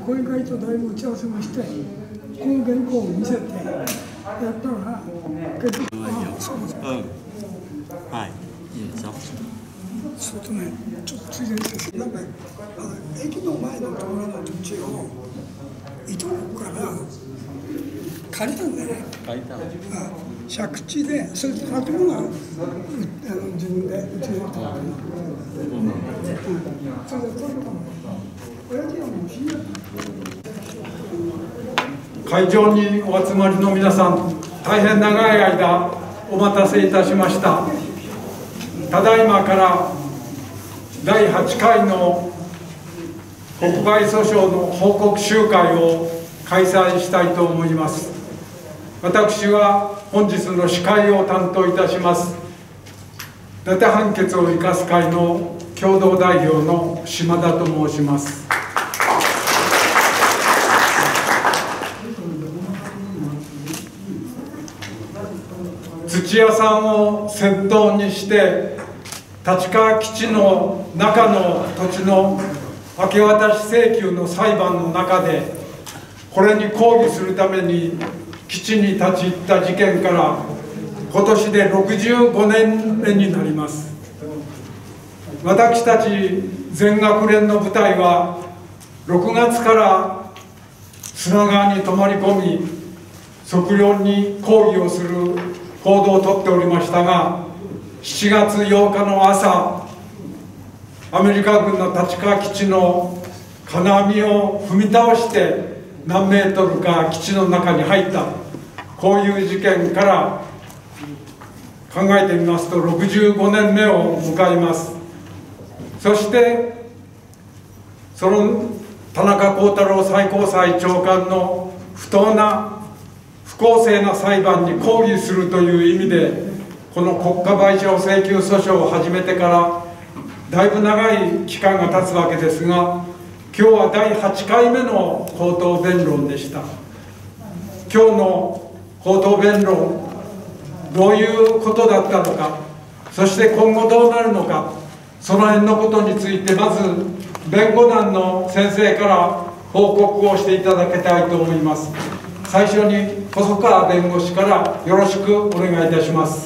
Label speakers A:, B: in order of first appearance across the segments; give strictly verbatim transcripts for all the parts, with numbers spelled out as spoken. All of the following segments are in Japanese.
A: 講演会とだいぶ打ち合わせもして、この原稿を見せてやったら、結局、ああ、そうですか。はい、いいですよ。そうとね、ちょっとついでにですけど、なんかあの駅の前のところの土地をいとこから借りたんだよね。借りたの。借地で、それと建物はあの自分でうちでやったの。うん。それで取れたの。親父はもう死んじゃった。
B: 会場にお集まりの皆さん、大変長い間お待たせいたしました。ただいまからだいはちかいの国賠訴訟の報告集会を開催したいと思います。私は本日の司会を担当いたします、伊達判決を生かす会の共同代表の島田と申します。土屋さんを先頭にして立川基地の中の土地の明け渡し請求の裁判の中でこれに抗議するために基地に立ち入った事件から今年でろくじゅうごねんめになります。私たち全学連の部隊はろくがつから砂川に泊まり込み測量に抗議をする行動をとっておりましたが、しちがつようかの朝、アメリカ軍の立川基地の金網を踏み倒して何メートルか基地の中に入った、こういう事件から考えてみますとろくじゅうごねんめを迎えます。そしてその田中幸太郎最高裁長官の不当な不公正な裁判に抗議するという意味でこの国家賠償請求訴訟を始めてからだいぶ長い期間が経つわけですが、今日はだいはちかいめの口頭弁論でした。今日の口頭弁論、どういうことだったのか、そして今後どうなるのか、その辺のことについてまず弁護団の先生から報告をしていただきたいと思います。最初に細川弁護士からよろしくお願いいたします。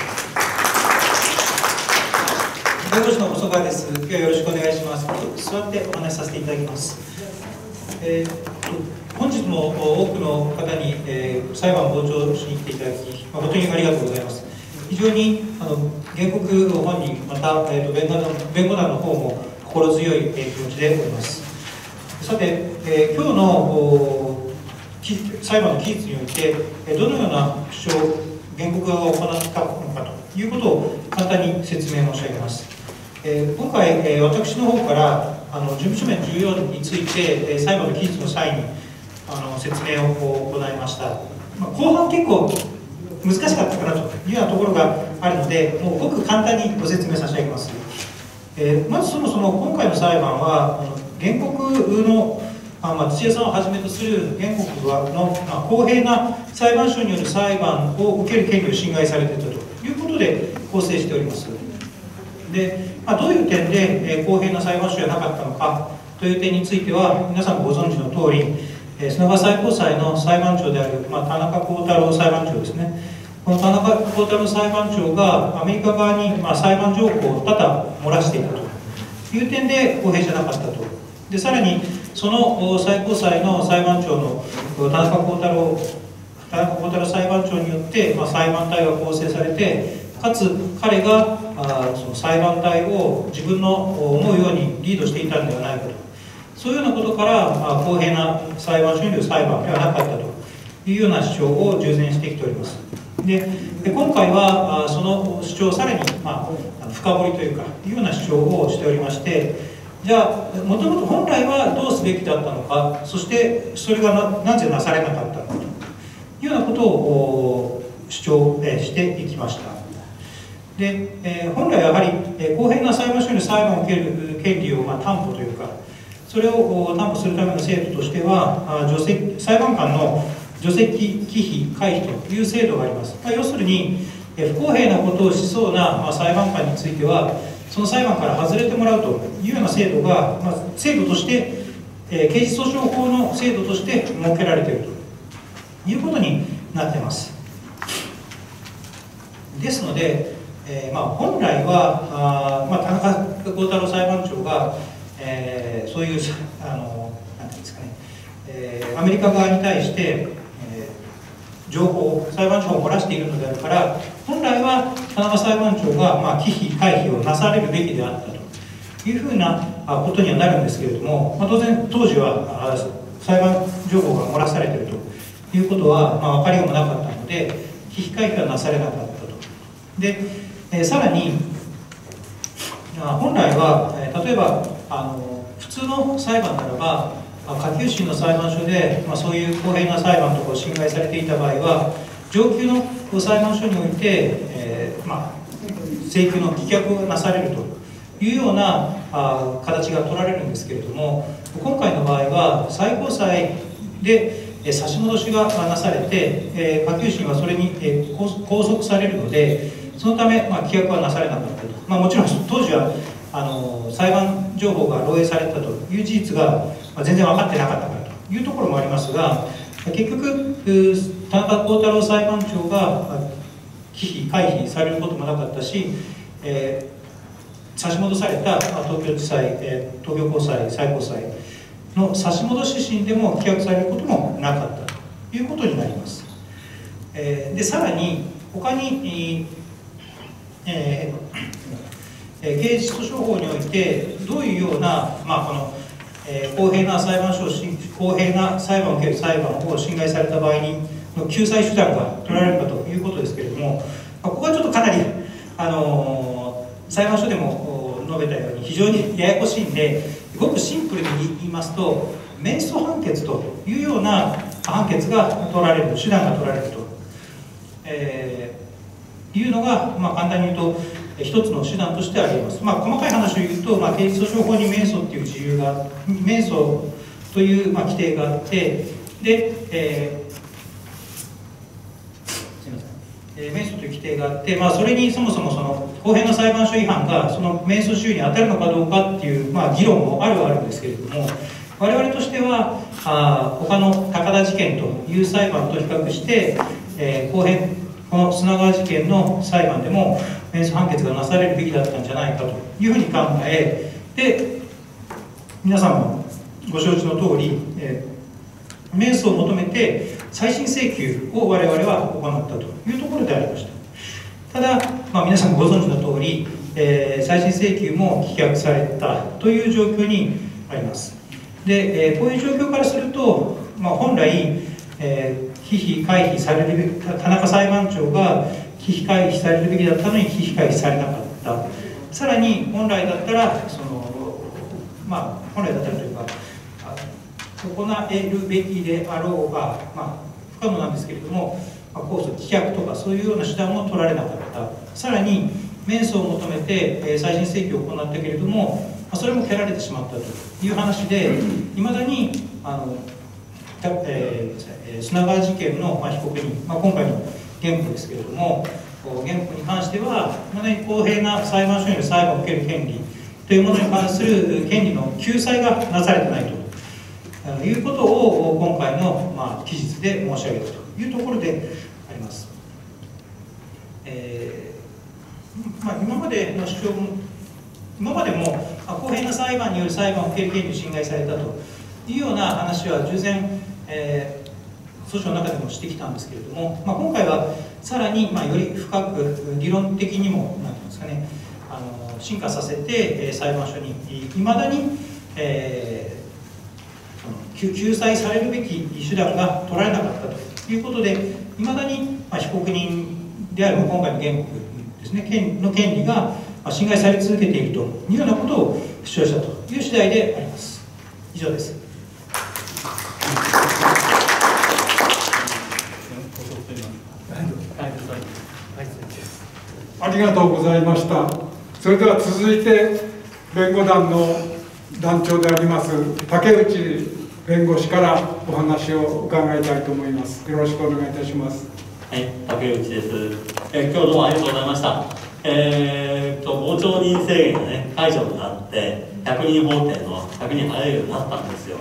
C: 弁護士の細川です。今日はよろしくお願いします。座ってお話しさせていただきます。えー、本日も多くの方に、えー、裁判傍聴しに来ていただき、誠にありがとうございます。非常にあの原告本人、また、えー、と弁護団弁護団の方も心強い、えー、気持ちでおります。さて、えー、今日の裁判の期日において、どのような主張、原告側が行ったのかということを簡単に説明申し上げます。えー、今回、えー、私の方からあの事務所面じゅうよんについて、えー、裁判の期日の際にあの説明を行いました。まあ、後半結構難しかったかなというようなところがあるので、もうごく簡単にご説明差し上げます。えー、まずそもそも今回の裁判は、あの原告のまあ、土屋さんをはじめとする原告の、まあ、公平な裁判所による裁判を受ける権利を侵害されていたということで構成しております。で、まあ、どういう点で、えー、公平な裁判所じゃなかったのかという点については皆さんご存知の通り、えー、砂川最高裁の裁判長である、まあ、田中幸太郎裁判長ですね。この田中幸太郎裁判長がアメリカ側に、まあ、裁判条項を多々漏らしていたという点で公平じゃなかったと。でさらにその最高裁の裁判長の田中幸太郎田中幸太郎裁判長によって、まあ、裁判隊が構成されて、かつ彼があその裁判隊を自分の思うようにリードしていたのではないかと、そういうようなことから、まあ、公平な裁判所による裁判ではなかったというような主張を従前してきております。でで今回はあその主張をさらに、まあ、深掘りというかいうような主張をしておりまして、じゃあもともと本来はどうすべきだったのか、そしてそれが な, なぜなされなかったのかというようなことを主張していきました。で、えー、本来はやはり、えー、公平な裁判所に裁判を受ける権利を、まあ、担保というか、それを担保するための制度としては、除籍裁判官の除籍忌避回避という制度があります。まあ、要するに、えー、不公平なことをしそうな、まあ、裁判官については、その裁判から外れてもらうというような制度が、まあ、制度として、 えー、刑事訴訟法の制度として設けられているということになっています。ですので、えーまあ、本来はあ、まあ、田中幸太郎裁判長が、えー、そういうあのなんていうんですかね、えー、アメリカ側に対して、えー、情報裁判所を漏らしているのであるから、本来は田中裁判長が、まあ、忌避回避をなされるべきであったというふうなことにはなるんですけれども、まあ、当然当時は裁判情報が漏らされているということは、まあ、分かりようもなかったので、忌避回避はなされなかったと。で、えー、さらに本来は、えー、例えばあの普通の裁判ならば、下級審の裁判所で、まあ、そういう公平な裁判とかを侵害されていた場合は、上級の裁判所において、えーまあ、請求の棄却がなされるというようなあ形が取られるんですけれども、今回の場合は最高裁で、えー、差し戻しがなされて、えー、下級審はそれに、えー、拘束されるので、そのため、まあ、棄却はなされなかったと、まあ、もちろん当時はあの裁判情報が漏洩されたという事実が、まあ、全然分かってなかったからというところもありますが、結局田中幸太郎裁判長が忌避回避されることもなかったし、えー、差し戻された、まあ、東京地裁、えー、東京高裁、最高裁の差し戻し審でも棄却されることもなかったということになります。えー、でさらに他に、えー、刑事訴訟法においてどういうような、まあ、このえー、公平な裁判所公平な裁判を受ける裁判を侵害された場合にの救済手段が取られるかということですけれども、まあ、ここはちょっとかなり、あのー、裁判所でも述べたように非常にややこしいんで、ごくシンプルに言いますと、免訴判決というような判決が取られる、手段が取られると、えー、いうのが、まあ、簡単に言うと一つの手段としてあります。まあ、細かい話を言うと、まあ、刑事訴訟法に免訴という自由が、免訴という、まあ、規定があって、で、えー、すみません、えー、免訴という規定があって、まあ、それにそもそもその公平な裁判所違反がその免訴事由に当たるのかどうかっていう、まあ、議論もあるはあるんですけれども、我々としてはあ他の高田事件という裁判と比較して、えー、公平この砂川事件の裁判でも免訴判決がなされるべきだったんじゃないかというふうに考え、で皆さんもご承知の通り、えー、免訴を求めて再審請求を我々は行ったというところでありました。ただ、まあ、皆さんご存知の通り、えー、再審請求も棄却されたという状況にあります。で、えー、こういう状況からすると、まあ、本来、えー忌避回避されるべき、田中裁判長が忌避回避されるべきだったのに忌避回避されなかった。さらに本来だったらそのまあ本来だったらというか行えるべきであろうが、まあ、不可能なんですけれども、まあ、控訴棄却とかそういうような手段も取られなかった。さらに免訴を求めて、えー、再審請求を行ったけれども、まあ、それも蹴られてしまったという話で、いまだにあのえー、砂川事件の、まあ、被告人、まあ、今回の原告ですけれども、原告に関しては、いまだに公平な裁判所による裁判を受ける権利というものに関する権利の救済がなされてないということを、今回の、まあ、記述で申し上げたというところであります。えーまあ、今までの主張も、今までも公平な裁判による裁判を受ける権利を侵害されたというような話は従前、えー、訴訟の中でもしてきたんですけれども、まあ、今回はさらに、まあ、より深く理論的にもなんていうんですかね、あの進化させて、えー、裁判所にいまだに、えー、救済されるべき手段が取られなかったということで、いまだに、まあ、被告人である今回の原告ですね、権の権利が、まあ、侵害され続けているというようなことを主張したという次第であります。以上です。
B: ありがとうございました。それでは続いて弁護団の団長であります竹内弁護士からお話を伺いたいと思います。よろしくお願いいたします。
D: はい、竹内です。え今日どうもありがとうございました。えー、と傍聴人制限がね解除になってひゃくにん法廷のひゃくにん入れるようになったんですよ。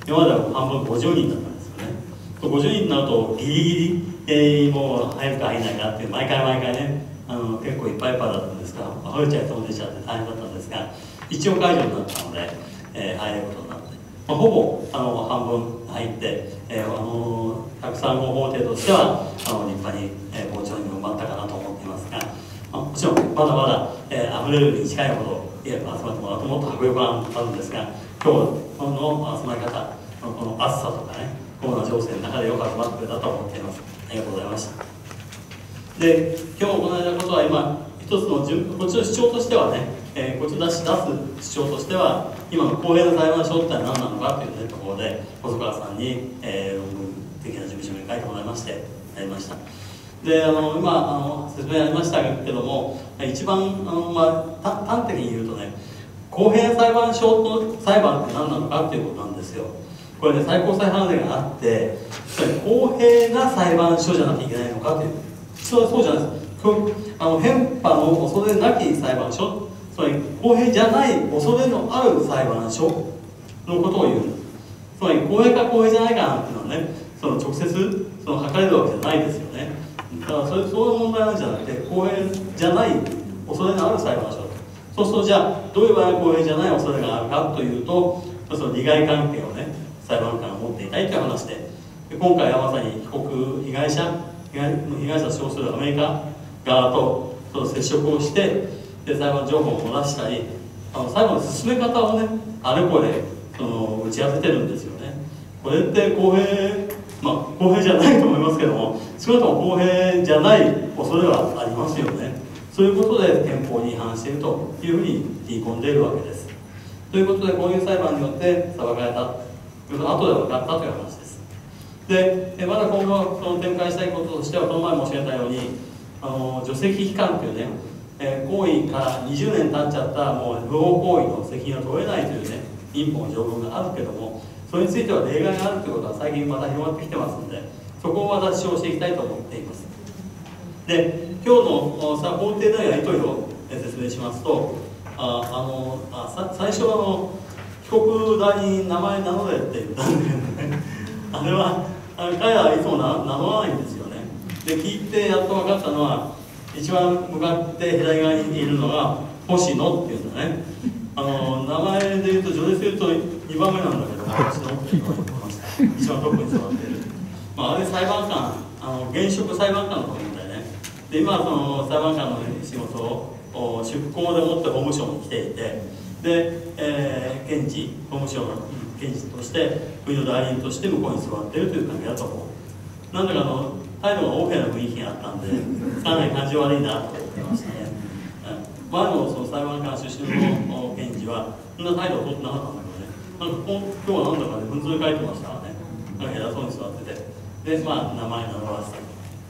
D: 今までは半分ごじゅうにんだったんですよね。ごじゅうにんになるとギリギリ、えー、もう入るか入らないかっていう毎回毎回ね、あの結構いっぱいいっぱいだったんですが、溢れちゃい飛んでちゃって大変だったんですが、一応解除になったので、えー、入れることになって、まあ、ほぼあの半分入って、えー、あのひゃくさんごう法廷としてはあの立派に、えー、傍聴にも埋まったかなと思っていますが、まあ、もちろんまだまだ、えー、溢れるに近いほどいや集まってもらうともっと迫力があるんですが、今日の集まり方、この暑さとかね、コロナ情勢の中でよく集まってくれたと思っています。ありがとうございました。で、今日行われたことは今一つの順こっちの主張としてはね、えー、こっち出し出す主張としては今の公平な裁判所って何なのかという、ね、ところで細川さんに、えー、論文的な事務所に書いてもらいましてやりました。で、あの今あの説明ありましたけども、一番あの、まあ、端的に言うとね、公平な裁判所の裁判って何なのかっていうことなんですよ。これね、最高裁判例があって、公平な裁判所じゃなきゃいけないのかという、それはそうじゃないです。あの変化の恐れなき裁判所、つまり公平じゃない恐れのある裁判所のことを言う。つまり公平か公平じゃないかなんていうのはね、その直接その測れるわけじゃないですよね。だからそれそういう問題なんじゃなくて、公平じゃない恐れのある裁判所。そうするとじゃあどういう場合は公平じゃない恐れがあるかというと、その利害関係をね裁判官が持っていたいという話で、今回はまさに被告被害者被害被害者と称するアメリカ側とその接触をして、で裁判情報を漏らしたり、あの裁判の進め方をねあれこれその打ち合わせてるんですよね。これって公平、まあ公平じゃないと思いますけども、少なくとも公平じゃない恐れはありますよね。そういうことで憲法に違反しているというふうに言い込んでいるわけです。ということで、こういう裁判によって裁かれたということが後で分かったという話です。で、まだ今後その展開したいこととしては、この前申し上げたように、あの除斥期間というね、えー、行為からにじゅうねん経っちゃったもう不法行為の責任を問えないというね、民法の条文があるけども、それについては例外があるということは最近また広がってきてますので、そこをまた主張していきたいと思っています。で、今日のさ法廷でのやり取りを説明しますと、ああのあさ最初はあの被告代に名前名乗れって言ったんだけどね、あれはあれ彼らはいつも名乗らないんですよね。で、聞いてやっと分かったのは、一番向かって左側にいるのが星野っていうんだね。あの名前で言うと序列で言うとにばんめなんだけど、星野って言われてました。一番トップに座っている。まあ、あれ裁判官、あの現職裁判官だと思うんだよね。で、今はその裁判官の仕事を出向でもって法務省に来ていて、で、えー、検事、法務省の検事として国の代理人として向こうに座っているという関係だと思う。なんだかあの態度がオーケーな雰囲気があったんで、かなり感じ悪いなと思ってましたね。前のその裁判官出身の検事はそんな態度を取ってなかったんだけどね、なんかこ今日はなんだかね、文通書いてましたからね、なんか偉そうに座ってて、で、まあ、名前名乗らせた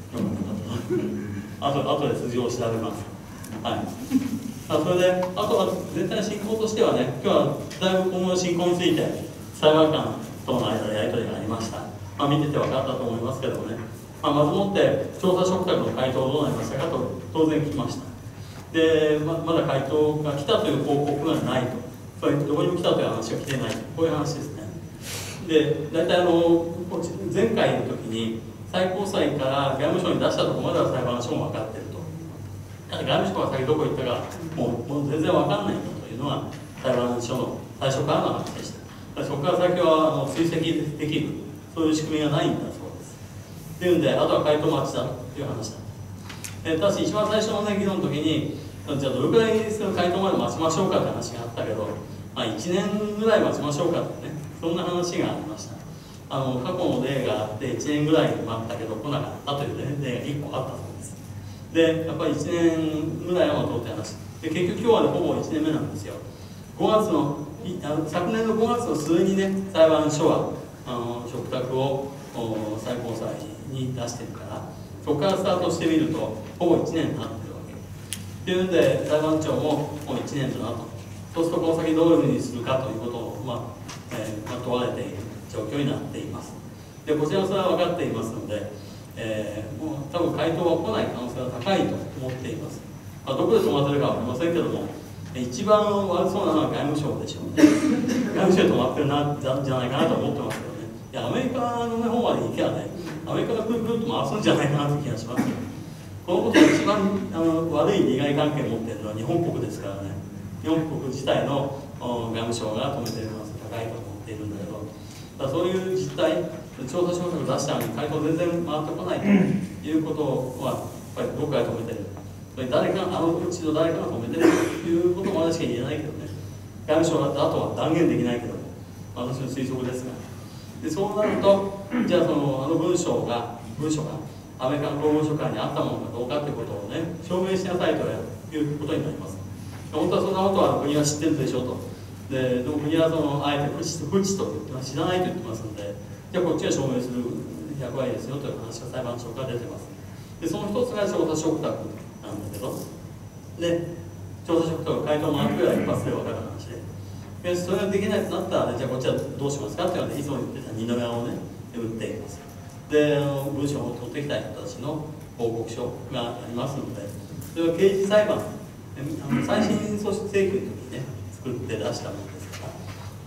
D: と。あと、あとで筋を調べます。はい。あそれで、あとは全体の進行としてはね、今日はだいぶ今後の進行について、裁判官との間でやり取りがありました。まあ、見てて分かったと思いますけどもね、まあ、まずもって調査嘱託の回答どうなりましたかと当然聞きました。で、ま, まだ回答が来たという報告がないと、それどこにも来たという話が来てないと、こういう話ですね。で、大体あの前回の時に最高裁から外務省に出したところまでは裁判所も分かっていると。だから外務省が先どこ行ったかもう、もう全然分かんないんだというのが裁判所の最初からの話でした。そこから先はあの追跡できる、そういう仕組みがないんだそうです。っていうんで、あとは回答待ちだという話だ。えただし、一番最初の、ね、議論の時に、じゃあどれくらいその回答まで待ちましょうかって話があったけど、まあ、いちねんぐらい待ちましょうかってね、そんな話がありました。あの過去の例があって、いちねんぐらい待ったけど来なかったという、ね、例がいっこあったそうです。で、やっぱりいちねんぐらいは待とうって話で、結局今日は、ね、ほぼいちねんめなんですよ。ごがつのあの昨年のごがつの末にね、裁判所はあの嘱託を最高裁に出してるから、そこからスタートしてみるとほぼいちねんになってるわけっていうんで、裁判長ももういちねんだなと。そうするとこの先どういうふうにするかということを、まあえーまあ、問われている状況になっています。で、こちらはそれは分かっていますので、えー、もう多分回答は来ない可能性が高いと思っています。まあ、どこで止まってるかは分かりませんけども、 一番悪そうなのは外務省でしょうね。外務省で止まってるなんじゃないかなと思ってますけどね。いや、アメリカの方まで行けばね、アメリカがくるくるっと回すんじゃないかなという気がしますよ。このことが一番あの悪い利害関係を持っているのは日本国ですからね。日本国自体の外務省が止めている可能性高いと思っているんだけど、だそういう実態、調査承諾を出したのに回答全然回ってこないということは、やっぱりどこかで止めてる。誰かあのうちの誰かが止めてるということまでしか言えないけどね。外務省だった後は断言できないけど、私の推測ですが。でそうなると、じゃあそのあの文章が、文書がアメリカの公文書館にあったものかどうかということをね、証明しなさいということになります。本当はそんなことは国は知ってるでしょうと。で、でも国はそのあえて不知不知と言ってます、知らないと言ってますので、じゃあこっちが証明する役割ですよという話が裁判所から出てます。で、その一つが調査承諾なんだけど、で、調査承諾が回答回ってくらい一発で分かる話で、でそれができないとなったら、じゃあこっちはどうしますかっていうので、いつも言ってた二の矢をね、打っていきます。で、あの文章を取ってきた人たちの報告書がありますので、それは刑事裁判、あの再審訴訟請求の時にね、作って出したものですから、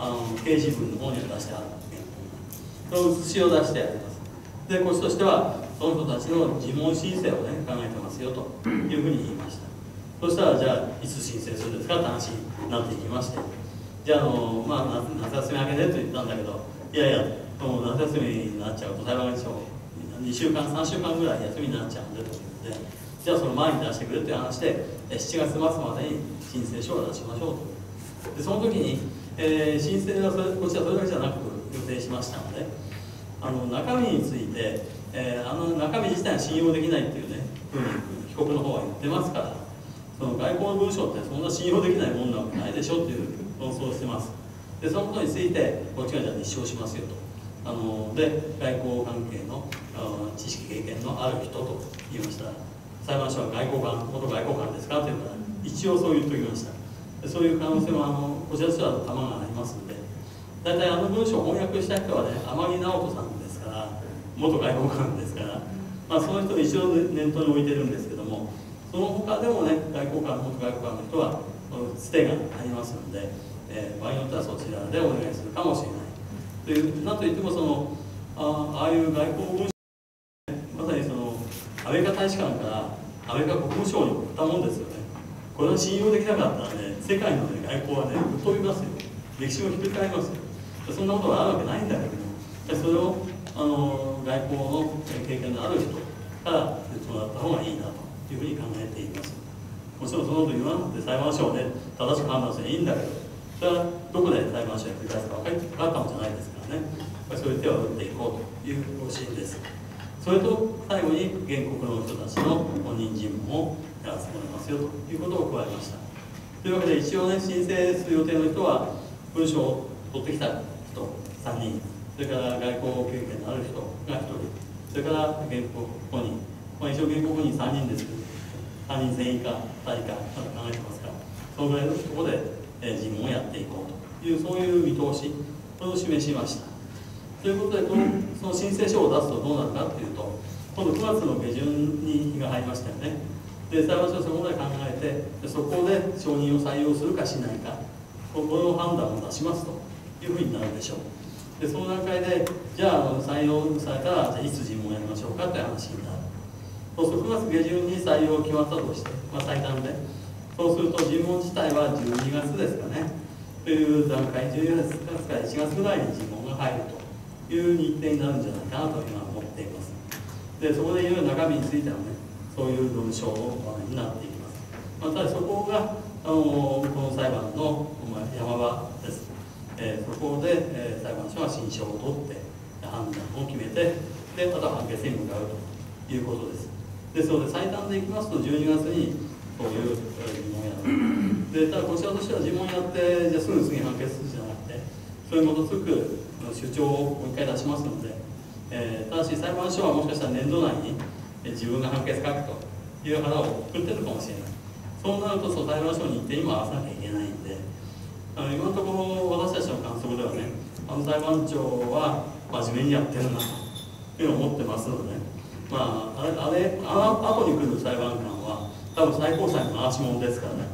D: あの刑事文の方には出してあるんですけど、その写しを出してあります。で、こっちとしては、その人たちの自問申請をね、考えてますよというふうに言いました。そしたら、じゃあ、いつ申請するんですかって話になっていきまして、じゃあ、あのまあ、夏休み明けでと言ったんだけど、いやいや、もう夏休みになっちゃうと、裁判所、にしゅうかん、さんしゅうかんぐらい休みになっちゃうんでということで、じゃあ、その前に出してくれという話で、しちがつ末までに申請書を出しましょうと。で、その時に、えー、申請はそれこちらそれだけじゃなく予定しましたので、あの中身について、えー、あの中身自体は信用できないっていうね、ふうに被告の方は言ってますから、その外交の文書ってそんな信用できないもんなわけないでしょっていう論争をしてます。で、そのことについて、こっちがじゃあ立証しますよと。あので、外交関係の知識経験のある人と言いましたら、裁判所は外交官、元外交官ですかというから、一応そう言っておきました。でそういう可能性もあのこちらとしては玉がありますので、大体あの文書を翻訳した人はね、天城直人さんですから、元外交官ですから、まあ、その人を一応念頭に置いてるんですけども、その他でもね、外交官、元外交官の人は、つてがありますので、えー、場合によってはそちらでお願いするかもしれない。という、なんといってもその、あ, ああいう外交文書、まさにその、アメリカ大使館からアメリカ国務省に送ったもんですよね。これは信用できなかったらね、世界の、ね、外交はね、ぶっ飛びますよ。歴史をひっくり返りますよ。そんなことがあるわけないんだけども、それをあの外交の経験のある人から言ってもらった方がいいなというふうに考えています。もちろんそのこと言わなくて裁判所をね、正しく判断すればいいんだけど、それはどこで裁判所に繰り返すか分かったもんじゃないですからね、そういう手を打っていこうという方針です。それと最後に原告の人たちの本人尋問をやらせてもらいますよということを加えました。というわけで一応ね、申請する予定の人は文書を取ってきた人さんにん、それから外交経験のある人がひとり、それから原告本人、まあ、一応原告本人さんにんですけど、さんにん全員かふたりかまだ考えてますから、そのぐらいのところで、えー、尋問をやっていこうという、そういう見通し、これを示しました。ということで、このその申請書を出すとどうなるかというと、今度くがつの下旬に日が入りましたよね。で、裁判所はそこまで考えて、そこで承認を採用するかしないか、この判断を出しますというふうになるでしょう。で、その段階で、じゃあ採用されたら、じゃあいつ尋問をやりましょうかという話になる。そうするとくがつ下旬に採用決まったとして、まあ、最短で、そうすると尋問自体はじゅうにがつですかね、という段階、じゅうにがつからいちがつぐらいに尋問が入るという日程になるんじゃないかなと今思っています。で、そこでいろいろ中身についてはね、そういう文章の場面になっていきます。まあ、ただそこが、あのこの裁判の山場です。えー、そこで、えー、裁判所は心証を取って判断を決めて、で、あとは判決に向かうということです。ですので、最短でいきますとじゅうにがつにそういう尋問をやる。で、ただこちらとしては尋問やって、じゃあすぐ次判決するじゃなくて、それに基づく主張をもう一回出しますので、えー、ただし裁判所はもしかしたら年度内に自分が判決書くという腹を作ってるかもしれない。そうなると、裁判所の日程にも合わせなきゃいけないんで、あの今のところ私たちの観測ではね、あの裁判長は真面目にやってるなというのを思ってますので、ね、まあ、あれ、あれ、あの後に来る裁判官は、多分最高裁の回し者ですからね、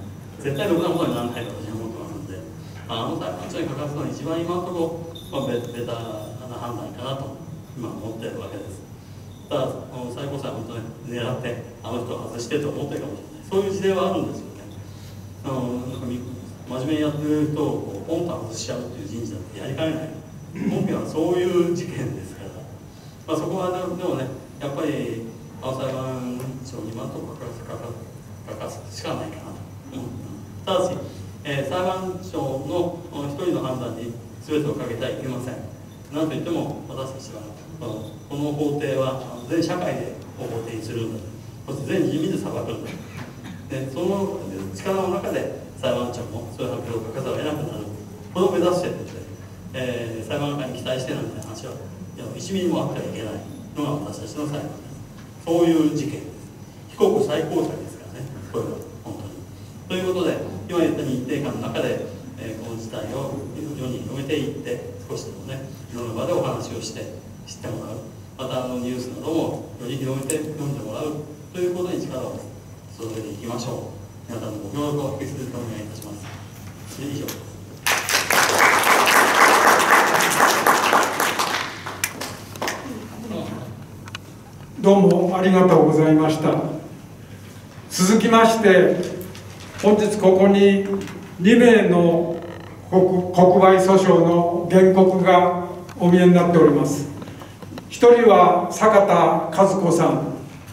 D: 絶対ろくなことにならないと私は思ってますので、あの裁判長にかかすのは一番今のところ、まあ、ベベタな判断かなと今思っているわけです。ただ最高裁は本当に狙ってあの人を外してと思ってるかもしれない、そういう事例はあるんですよね。あのなんか真面目にやってる人をポンと外しちゃうっていう人事だってやりかねない、本件はそういう事件ですから、まあ、そこはでもね、やっぱり青裁判長に今のところかかすしかないかなと思ってます。ただし、えー、裁判長の一人の判断に全てをかけてはいけません。なんといっても私たちはこの法廷は全社会で法廷にするんだ、そして全人民で裁くんだ、でその力の中で裁判長もそういう判決を書かざるを得なくなる、これを目指しているので、えー、裁判官に期待してなんて話はいちミリもあってはいけないのが私たちの裁判です。そういう事件です。被告最高裁ですからね、これは本当に。ということで、今言った日程間の中で、えー、この事態を世に広めていって、少しでもね、いろんな場でお話をして知ってもらう、またあのニュースなどもより広めて読んでもらうということに力を注いでいきましょう。皆さんのご協力を引き続きお願いいたします。以上です。
B: どうもありがとうございました。続きまして、本日ここににめいの国賠訴訟の原告がお見えになっております。ひとりは坂田和子さん、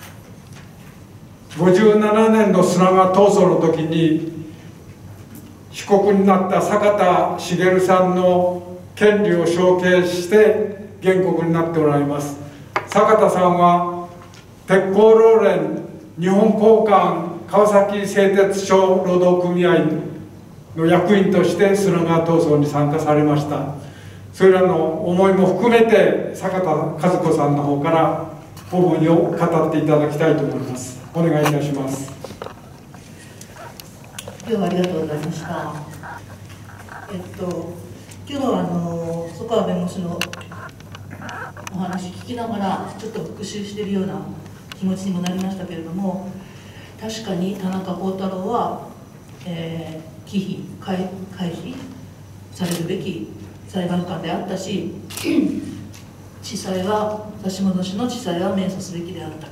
B: ごじゅうななねんの砂川闘争の時に被告になった坂田茂さんの権利を承継して原告になっておられます。坂田さんは鉄鋼労連日本鋼管川崎製鉄所労働組合の役員として砂川闘争に参加されました。それらの思いも含めて坂田和子さんの方から思いを語っていただきたいと思います。お願いいたします。
E: 今日はありがとうございました。えっと今日はあの曽川弁護士のお話聞きながらちょっと復習しているような気持ちにもなりましたけれども、確かに田中幸太郎は、えー、忌避開示されるべき裁判官であったし、地裁は差し戻しの地裁は免訴すべきであった、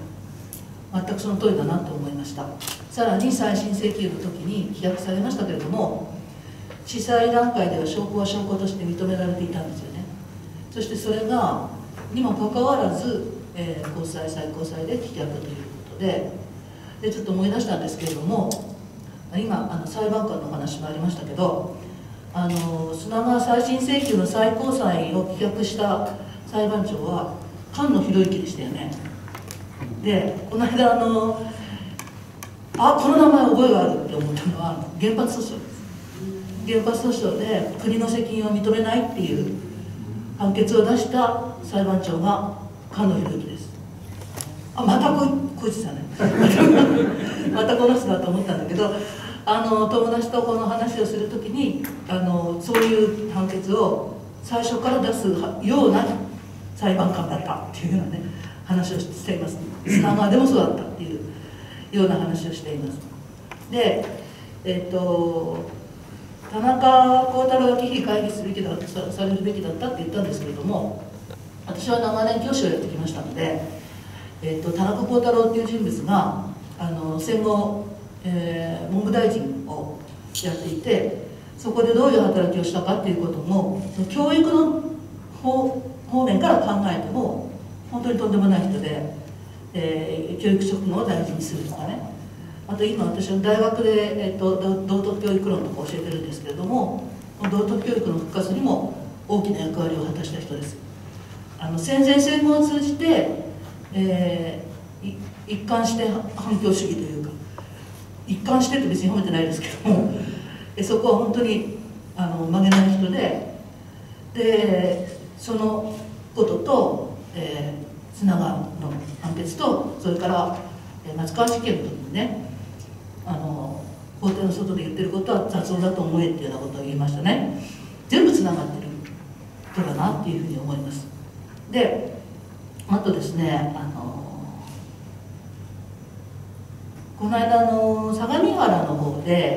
E: 全くその通りだなと思いました。さらに再審請求の時に棄却されましたけれども、地裁段階では証拠は証拠として認められていたんですよね。そしてそれがにもかかわらず、えー、高裁最高裁で棄却ということで、でちょっと思い出したんですけれども、今あの裁判官のお話もありましたけど、あの砂川再審請求の最高裁を棄却した裁判長は菅野博之でしたよね。でこの間あのあこの名前覚えがあるって思ったのは原発訴訟です。原発訴訟で国の責任を認めないっていう判決を出した裁判長が菅野博之です。あまたここいつじゃないまたこの人だと思ったんだけど、あの友達とこの話をするときにあのそういう判決を最初から出すような裁判官だったっていうようなね話をしています。砂川でもそうだったっていうような話をしています。で、えっと田中幸太郎が忌避会議すべきださされるべきだったって言ったんですけれども、私は長年教師をやってきましたので、えっと田中幸太郎っていう人物があの戦後、えー、文部大臣をやっていて、そこでどういう働きをしたかっていうことも教育の方方面から考えても本当にとんでもない人で、えー、教育職務を大事にするとかね、あと今私は大学で、えー、と道徳教育論とか教えてるんですけれども、道徳教育の復活にも大きな役割を果たした人です。あの戦前戦後を通じて、えー、一貫して反共主義というか、一貫してって別に褒めてないですけどもそこは本当にあの曲げない人で、でそのことと、えー、砂川の判決と、それから、えー、松川事件の時にね、あの法廷の外で言ってることは雑音だと思えっていうようなことを言いましたね。全部つながってる人だなっていうふうに思います。であとですね、あのこの間の相模原の方で、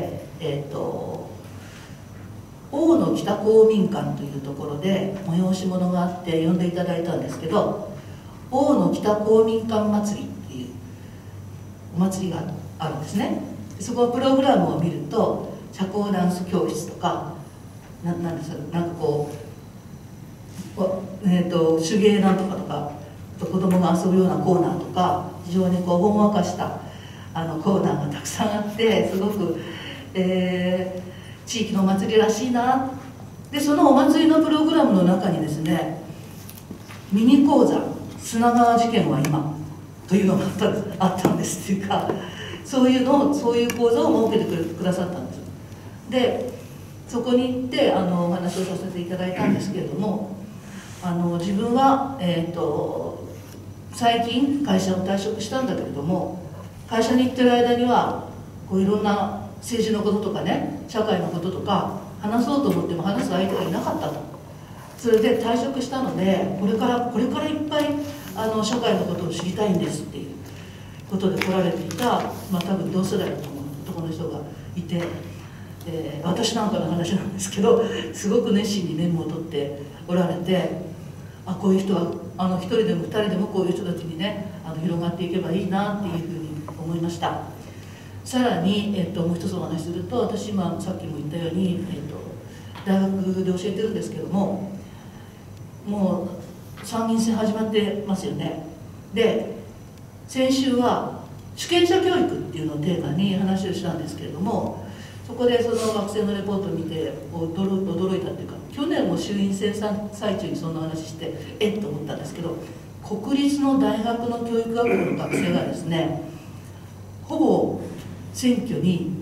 E: えー、と大野北公民館というところで催し物があって呼んでいただいたんですけど、大野北公民館祭りっていうお祭りがあるんですね。そこのプログラムを見ると社交ダンス教室とか な, なんですなんかこう、えー、と手芸なんとかとか子供が遊ぶようなコーナーとか、非常にこうほんわかしたあのコーナーがたくさんあって、すごく、えー、地域のお祭りらしいな。でそのお祭りのプログラムの中にですね、ミニ講座「砂川事件は今」というのがあったんです、あったんですっていうか、そういうのそういう講座を設けてくれくださったんです。でそこに行ってあのお話をさせていただいたんですけれども、あの自分は、えー、と最近会社を退職したんだけれども、会社に行ってる間にはこういろんな政治のこととかね、社会のこととか話そうと思っても話す相手がいなかったと。それで退職したので、これからこれからいっぱいあの社会のことを知りたいんですっていうことで来られていた、まあ、多分同世代の男の人がいて、えー、私なんかの話なんですけど、すごく熱心にメモを取っておられて、あこういう人はあの一人でも二人でもこういう人たちにねあの広がっていけばいいなっていうふうに思いました。さらに、えっと、もう一つお話しすると、私今さっきも言ったように、えっと、大学で教えてるんですけども、もう参議院選始まってますよね。で先週は主権者教育っていうのをテーマに話をしたんですけれども、そこでその学生のレポートを見て驚驚いたっていうか、去年も衆院選最中にそんな話してえっと思ったんですけど、国立の大学の教育学部の学生がですね、ほぼ選挙に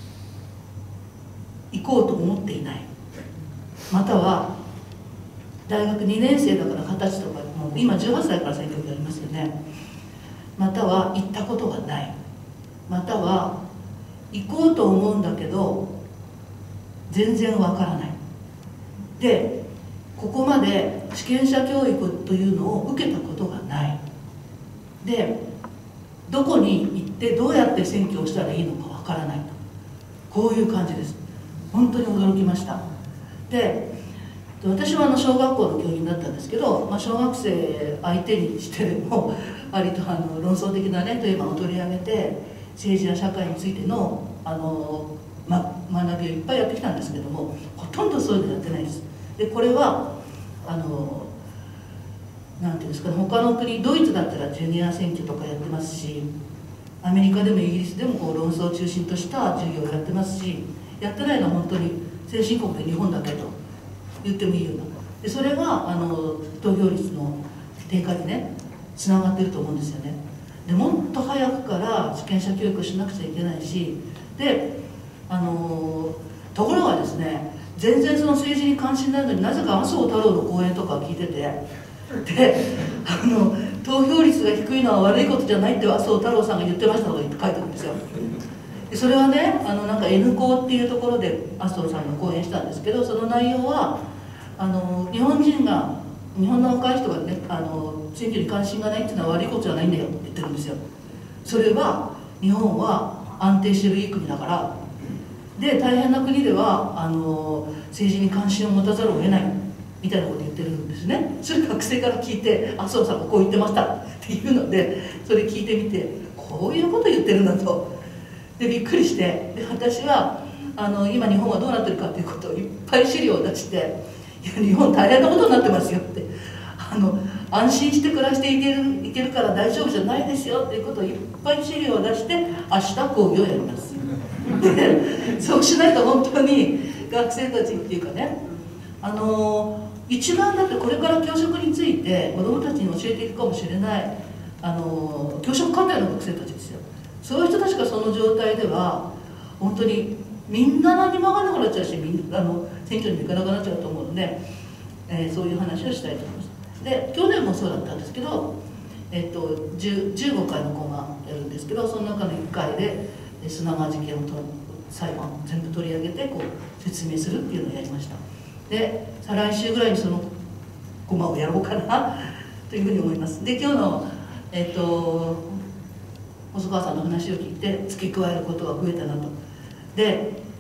E: 行こうと思っていない、または大学にねん生だからはたちとか、もう今じゅうはっさいから選挙区やりますよね、または行ったことがない、または行こうと思うんだけど全然わからない。でここまで主権者教育というのを受けたことがない。でどこに行ってどうやって選挙をしたらいいのかわからないと、こういう感じです。本当に驚きました。で私はあの小学校の教員だったんですけど、まあ、小学生相手にしてでも割とあの論争的な、ね、テーマを取り上げて政治や社会についての、あの、ま、学びをいっぱいやってきたんですけども、ほとんどそういうのやってないです。でこれはあのなんていうんですかね、他の国、ドイツだったらジュニア選挙とかやってますし、アメリカでもイギリスでもこう論争を中心とした授業をやってますし、やってないのは本当に先進国で日本だけと言ってもいいような、でそれがあの投票率の低下にねつながってると思うんですよね。でもっと早くから主権者教育をしなくちゃいけないし、であのところがですね、全然その政治に関心ないのになぜか麻生太郎の講演とか聞いてて、であの投票率が低いのは悪いことじゃないって麻生太郎さんが言ってましたとか言って書いてあるんですよ。でそれはね、あのなんか N 校っていうところで麻生さんが講演したんですけど、その内容はあの日本人が日本の若い人がね、あの選挙に関心がないっていうのは悪いことじゃないんだよって言ってるんですよ。それは日本は安定してるいい国だから、で大変な国ではあの政治に関心を持たざるを得ないみたいなこと言ってるんですね。それ学生から聞いて、麻生さんがこう言ってましたっていうので、それ聞いてみて、こういうこと言ってるんだと。でびっくりして、で私はあの今日本はどうなってるかということをいっぱい資料を出して、いや日本大変なことになってますよって、あの安心して暮らしていけるいけるから大丈夫じゃないですよっていうことをいっぱい資料を出して、明日講義をやります。でそうしないと本当に学生たちっていうかね、あの一番だってこれから教職について子どもたちに教えていくかもしれないあの教職課程の学生たちですよ。そういう人たちがその状態では本当にみんな何も分からなくなっちゃうし、みんなあの選挙にも行かなくなっちゃうと思うので、えー、そういう話をしたいと思います。で去年もそうだったんですけど、えっと、じゅうごかいの講がやるんですけど、その中のいっかいで砂川事件をと裁判を全部取り上げてこう説明するっていうのをやりました。で再来週ぐらいにそのコマをやろうかなというふうに思います。で今日の、えっと細川さんの話を聞いて付け加えることが増えたなと。で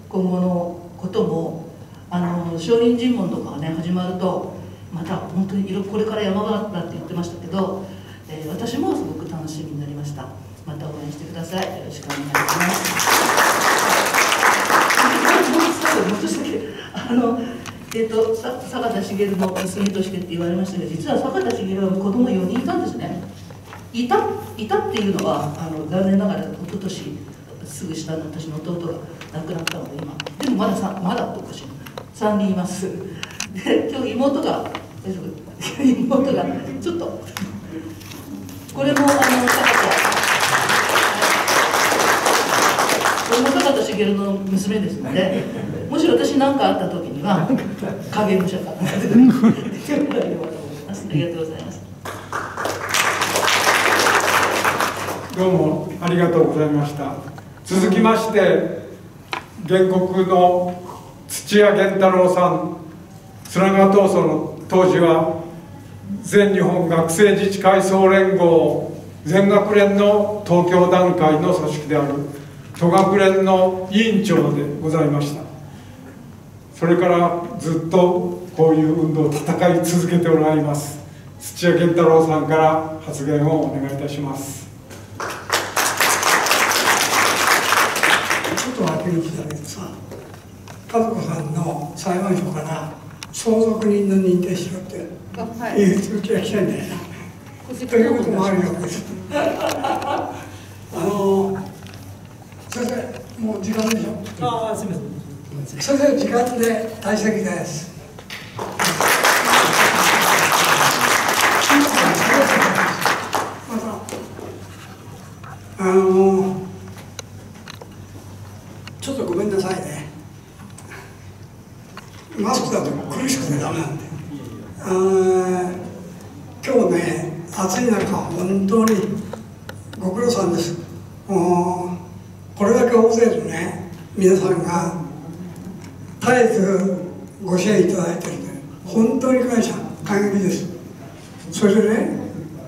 E: 今後のこともあの証人尋問とかがね始まるとまた本当にこれから山場だって言ってましたけど、えー、私もすごく楽しみになりました。また応援してください。よろしくお願いします。もう少しだけあのえー、と坂田茂の娘としてって言われましたが、実は坂田茂は子供よにんいたんですね。いたいたっていうのはあの残念ながら一昨年すぐ下の私の弟が亡くなったので今でもまださまだっておかしいさんにんいます。で今日妹が大丈夫妹がちょっとこれもあの坂田これも坂田茂の娘ですので、もし私何かあった時には影武者かなって言ってもらえればと思います。ありがとうございます。
B: どうもありがとうございました。続きまして原告の土屋源太郎さん、砂川闘争の当時は全日本学生自治会総連合全学連の東京団会の組織である都学連の委員長でございました。それからずっとこういう運動を戦い続けておられます土屋源太郎さんから発言をお願いいたします。
A: ちょっと分けるんだけどさ、和子さんの裁判所から相続人の認定しろっていう通知が来てんだよな。ということもあるようです。あの先生、もう時間でしょ。
C: ああ、すみません。
A: 先生、時間で退席です。また、あのちょっとごめんなさいね。マスクだと苦しくてダメなんで。あ今日ね、暑い中、本当にご苦労さんです。もうこれだけ大勢のね、皆さんが絶えずご支援いただいてるんで、本当に感謝、感激です。それでね、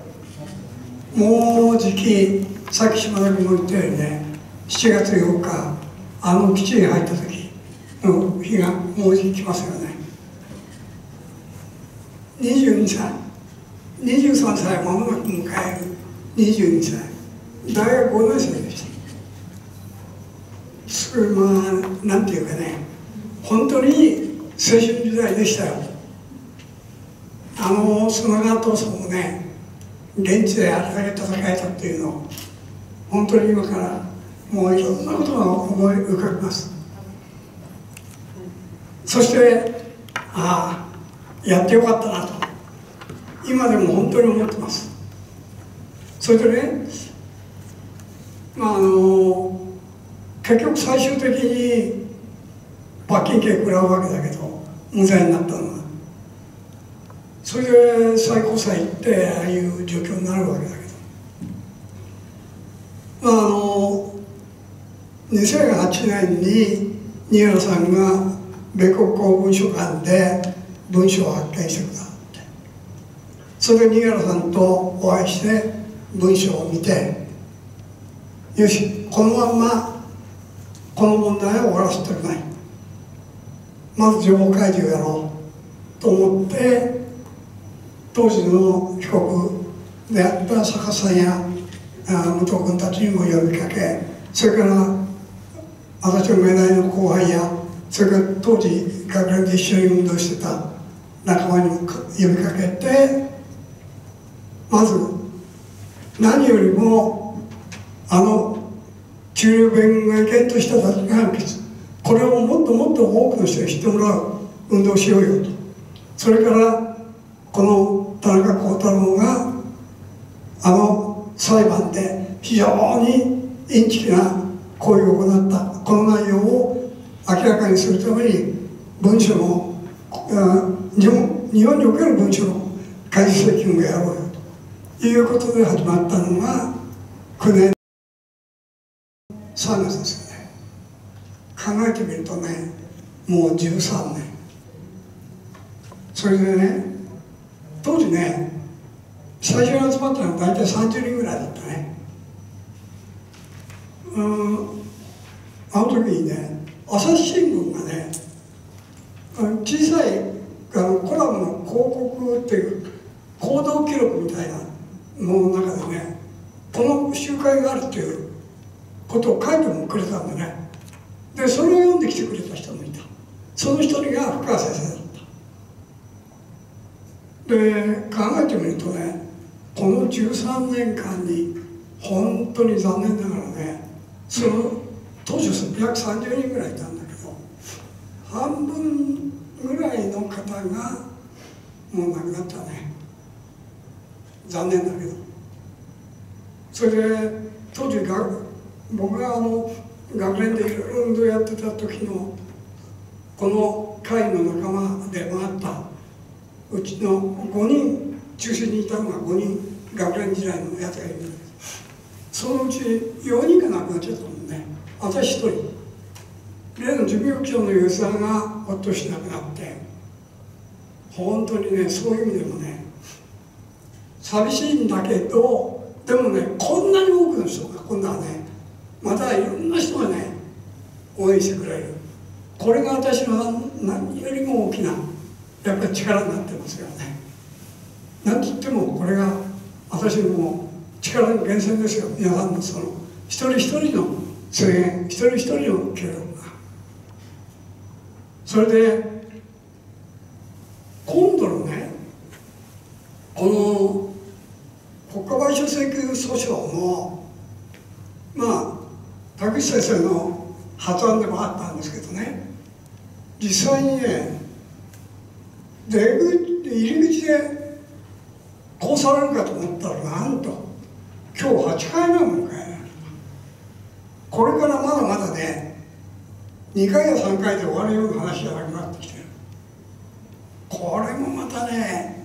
A: もうじき、さっき島田君も言ったようにね、しちがつようか、あの基地に入った時の日がもうじき来ますよね。にじゅうにさい、にじゅうさんさいまもなく迎えるにじゅうにさい、大学ごねん生でした。まあ、なんていうかね、本当に青春時代でしたよ。あの砂川闘争もね、現地であれだけ戦えたっていうのを、本当に今からもういろんなことが思い浮かびます。そしてああやってよかったなと今でも本当に思ってます。それでね、まああの結局最終的に罰金刑食らうわけだけど無罪になったのは、それで最高裁行ってああいう状況になるわけだけど、まああのにせんはちねんに新原さんが米国公文書館で文書を発見してくださって、それで新原さんとお会いして文書を見て、よしこのまんまこの問題を終わらせてくれない、まず情報開示をやろうと思って、当時の被告であった坂さんや武藤君たちにも呼びかけ、それから私の明大の後輩や、それから当時学連で一緒に運動してた仲間にも呼びかけて、まず何よりもあの中流弁が意見とした殺人判決、これをもっともっと多くの人に知ってもらう運動をしようよと。それからこの田中幸太郎があの裁判で非常にインチキな行為を行ったこの内容を明らかにするために文書の日本日本における文書の開示請求もやろうよということで始まったのがきゅうねんさんがつですよね。考えてみるとね、もうじゅうさんねん。それでね、当時ね、最初に集まったのは大体さんじゅうにんぐらいだったね。うん、あの時にね、 朝日新聞がね、小さいあのコラムの広告っていう行動記録みたいなのの中でね、この集会があるっていうことを書いてもくれたんでね、でそれを読んできてくれた人もいた。その一人が深川先生だった。で考えてみるとね、このじゅうさんねんかんに本当に残念ながらね、その当初約さんじゅうにんぐらいいたんだけど、半分ぐらいの方がもう亡くなったね。残念だけど。それで当時が僕があの学連でいろいろ運動やってた時のこの会の仲間でもあったうちのごにん中心にいたのがごにん学連時代のやつがいるんだけど、そのうちよにんが亡くなっちゃったもんね。私一人、例の事務局長の吉さんがほっとしなくなって、本当にね、そういう意味でもね、寂しいんだけど、でもね、こんなに多くの人が今度はね、またいろんな人がね応援してくれる。これが私の何よりも大きなやっぱり力になってますよね。なんといってもこれが私のもう力の源泉ですよ。皆さんのその一人一人の声援、一人一人の協力が。それで今度のね、この国家賠償請求訴訟もまあ田口先生の発案でもあったんですけどね、実際にね、出口入り口でこうされるかと思ったら、なんと今日はちかいめを迎える。これからまだまだね、にかいやさんかいで終わるような話じゃなくなってきてる。これもまたね、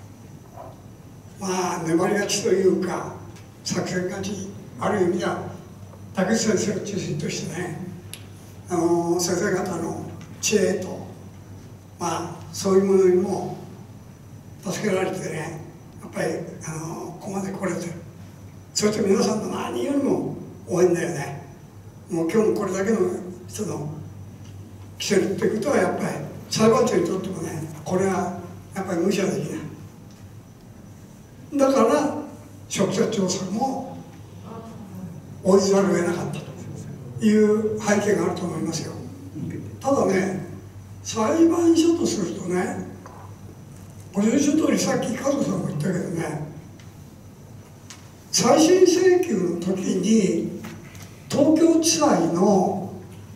A: まあ粘り勝ちというか作戦勝ち、ある意味では田口先生を中心としてね、あの先生方の知恵と、まあそういうものにも助けられてね、やっぱりあのここまで来れてる。そして皆さんの何よりも応援だよね。もう今日もこれだけの人の来てるっていうことは、やっぱり裁判長にとってもね、これはやっぱり無視はできない。だから直接調査も応じざるを得なかったという背景があると思いますよ。ただね、裁判所とするとね、ご存知の通り、さっき加藤さんも言ったけどね、再審請求の時に東京地裁の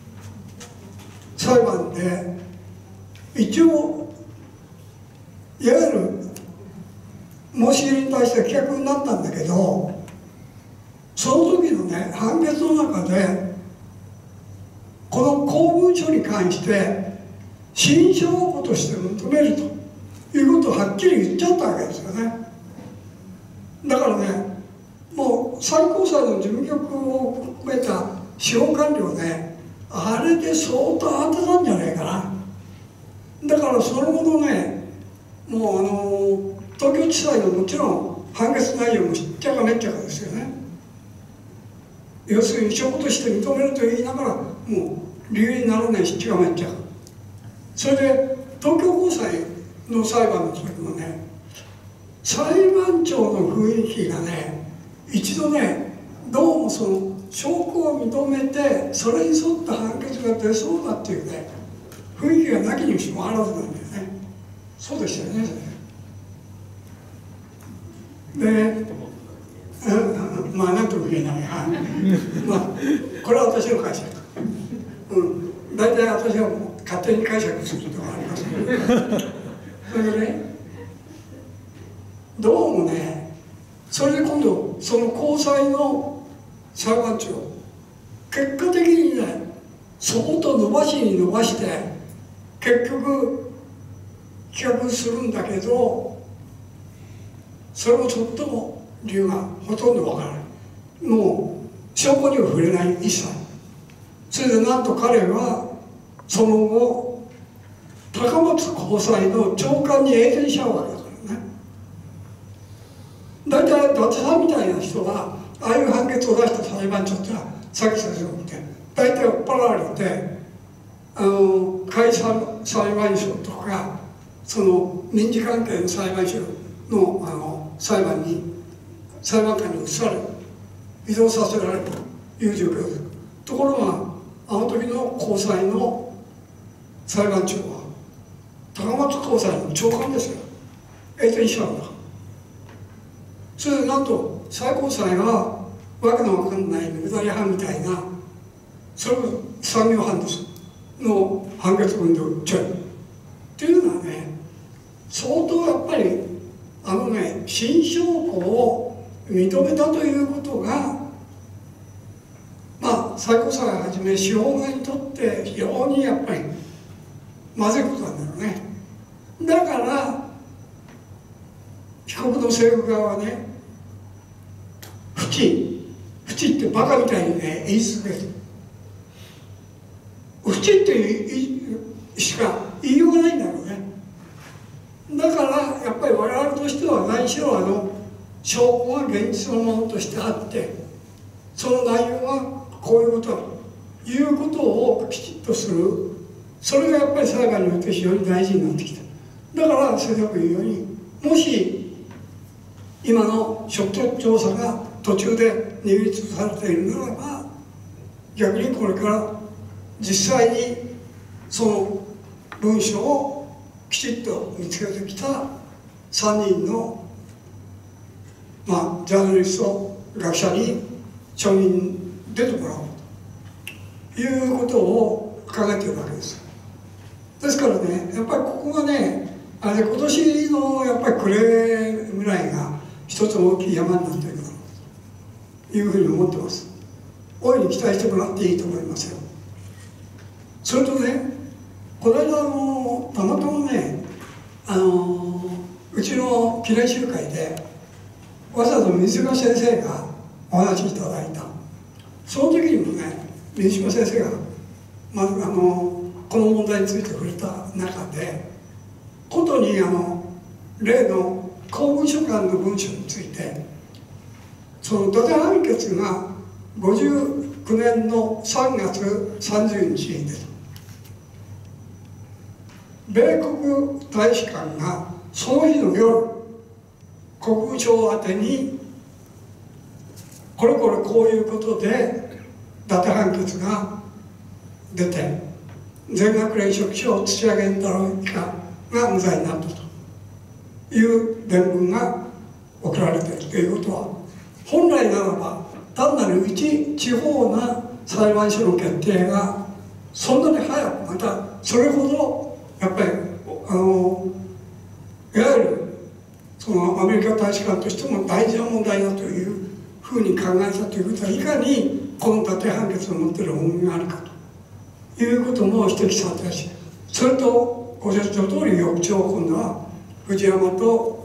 A: 裁判で一応いわゆる申し入れに対して棄却になったんだけど、その時のね判決の中でこの公文書に関して新証拠として認めるということをはっきり言っちゃったわけですよね。だからね、もう最高裁の事務局を含めた司法官僚ね、あれで相当当てたんじゃないかな。だからその後のね、もうあの東京地裁のもちろん判決内容もしっちゃかめっちゃかですよね。要するに証拠として認めると言いながら、もう理由にならないしっちゃかめっちゃか。それで東京高裁の裁判の時もね、裁判長の雰囲気がね、一度ね、どうもその証拠を認めてそれに沿った判決が出そうだっていうね、雰囲気がなきにしもあらずなんだよね。そうでしたよね。で、うん、まあなんとも言えない、はい、まあこれは私の解釈、うん、大体私はもう勝手に解釈することがありますけどそれでね、どうもね、それで今度その高裁の裁判長、結果的にね、相当伸ばしに伸ばして結局棄却するんだけど、それもちょっとも理由がほとんどわからない。もう証拠には触れない、一切。それでなんと彼はその後高松高裁の長官に栄転しちゃうわけだからね。大体伊達さんみたいな人がああいう判決を出した裁判長ってのは、さっき先生が言って大体追っ払われてあの解散裁判所とかその民事関係の裁判所の、あの裁判に裁判官に移され移動させられるという状況です。ところがあの時の高裁の裁判長は高松高裁の長官ですよ。エイトンシャンだ。それでなんと最高裁がわけのわかんない無駄に犯みたいな、それが産業犯ですの判決文で売っちゃうっていうのはね、相当やっぱりあのね新証拠を認めたということが、まあ最高裁をはじめ司法側にとって非常にやっぱりまずいことなんだよね。だから被告の政府側はね、不知不知ってバカみたいにね言い続ける。不知っていうしか言いようがないんだろうね。だからやっぱり我々としては何しろあの証拠が現実のものとしてあって、その内容がこういうことだということをきちっとする、それがやっぱり裁判によって非常に大事になってきた。だから先生が言うように、もし今の職調査が途中で握りつぶされているならば、逆にこれから実際にその文章をきちっと見つけてきたさんにんの、まあ、ジャーナリスト学者に証人に出てもらおうということを考えているわけです。ですからね、やっぱりここがね、あれ今年のやっぱり暮れぐらいが一つ大きい山になっているだろうというふうに思ってます。大いに期待してもらっていいと思いますよ。それとね、この間のたまたまね、あのうちの記念集会でわざわざ水島先生がお話しいただいた。その時にもね、水島先生がまずあのこの問題について触れた中で、ことにあの例の公文書館の文書について、その土手判決がごじゅうきゅうねんのさんがつさんじゅうにちに出た。米国大使館がその日の夜、国務省宛てにこれこれこういうことで伊達判決が出て、全学連職長土屋源太郎一家が無罪になったという伝聞が送られているということは、本来ならば単なる一地方な裁判所の決定がそんなに早く、またそれほどやっぱりあのいわゆるそのアメリカ大使館としても大事な問題だというふうに考えたということは、いかにこの伊達判決の持っている重みがあるかということも指摘されたし、それとご説明の通り翌朝今度は藤山と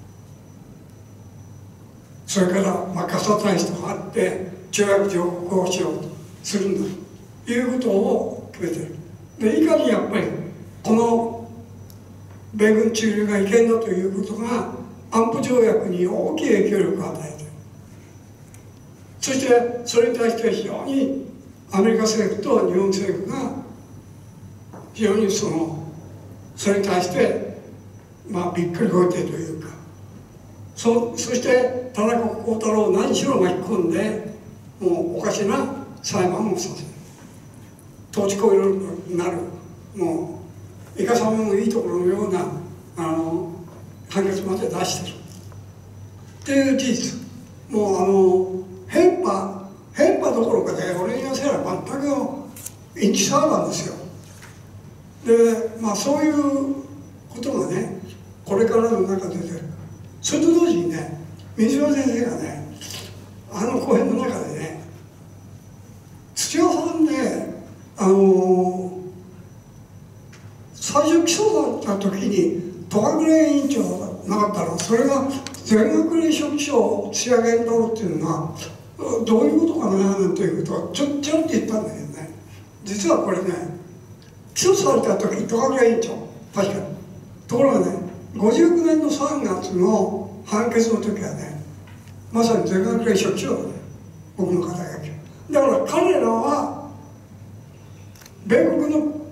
A: それからまあ笠谷氏と会って条約上告をしようとするんだということを決めている。でいかにやっぱりこの米軍駐留が違憲だということが安保条約に大きい影響力を与えている。そしてそれに対して非常にアメリカ政府と日本政府が非常にそのそれに対してまあびっくりこいてというか、そ, そして田中幸太郎を何しろ巻き込んでもうおかしな裁判をさせる、統治行為になる、もういかさまもいいところのようなあの判決まで出してるっていう事実。もうあの変派変派どころかね、俺に言わせれば全くのインチ裁判ですよ。でまあそういうことがねこれからの中で出てる。それと同時にね、水島先生がねあの講演の中でね、土屋さんね、あの最初起訴された時に戸隠委員長がなかったの、それが全学連書記長土屋源太郎っていうのがどういうことかななんていうことはちょっちょって言ったんだけどね、実はこれね起訴された時に戸隠委員長確かに、ところがねごじゅうきゅうねんのさんがつの判決の時はねまさに全学連書記長だね、僕の肩書きだから彼らは米国の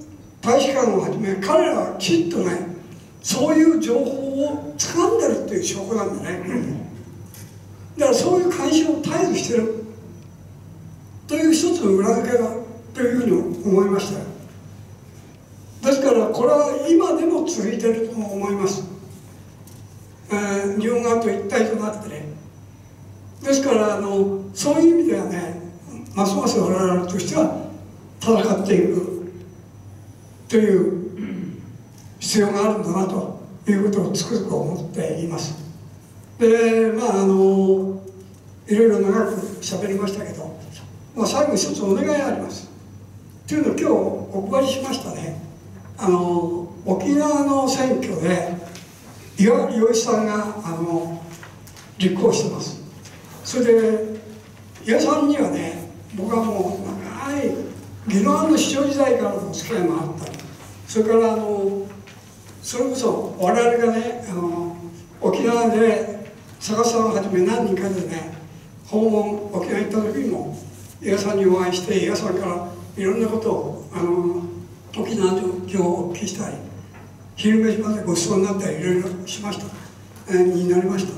A: 大使館をはじめ彼らはきちっとねそういう情報を掴んでるっていう証拠なんだね。だからそういう関心を絶えずしてるという一つの裏付けだというふうに思いましたよ。ですからこれは今でも続いていると思います。えー、日本側と一体となってね。ですからあのそういう意味ではね、ますます我々としては戦っていくという必要があるんだなということをつくづく思っています。でまああのいろいろ長く喋りましたけど、まあ、最後に一つお願いがあります。というのを今日お配りしましたね。あの沖縄の選挙で岩井さんがあの立候補してます。それで岩井さんにはね、僕はもう長い宜野湾の市長時代からの付き合いもあったり、それからあのそれこそ我々がねあの沖縄で坂さんをはじめ何人かでね訪問沖縄に行った時にも岩井さんにお会いして岩井さんからいろんなことをあの沖縄の状況をお聞きしたり、昼飯までご馳走になったりいろいろしました、えー、になりました。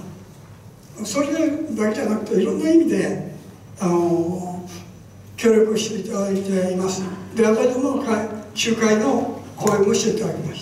A: それだけじゃなくていろんな意味であの協力していただいています。で私どもの会集会の講演もしていただきました。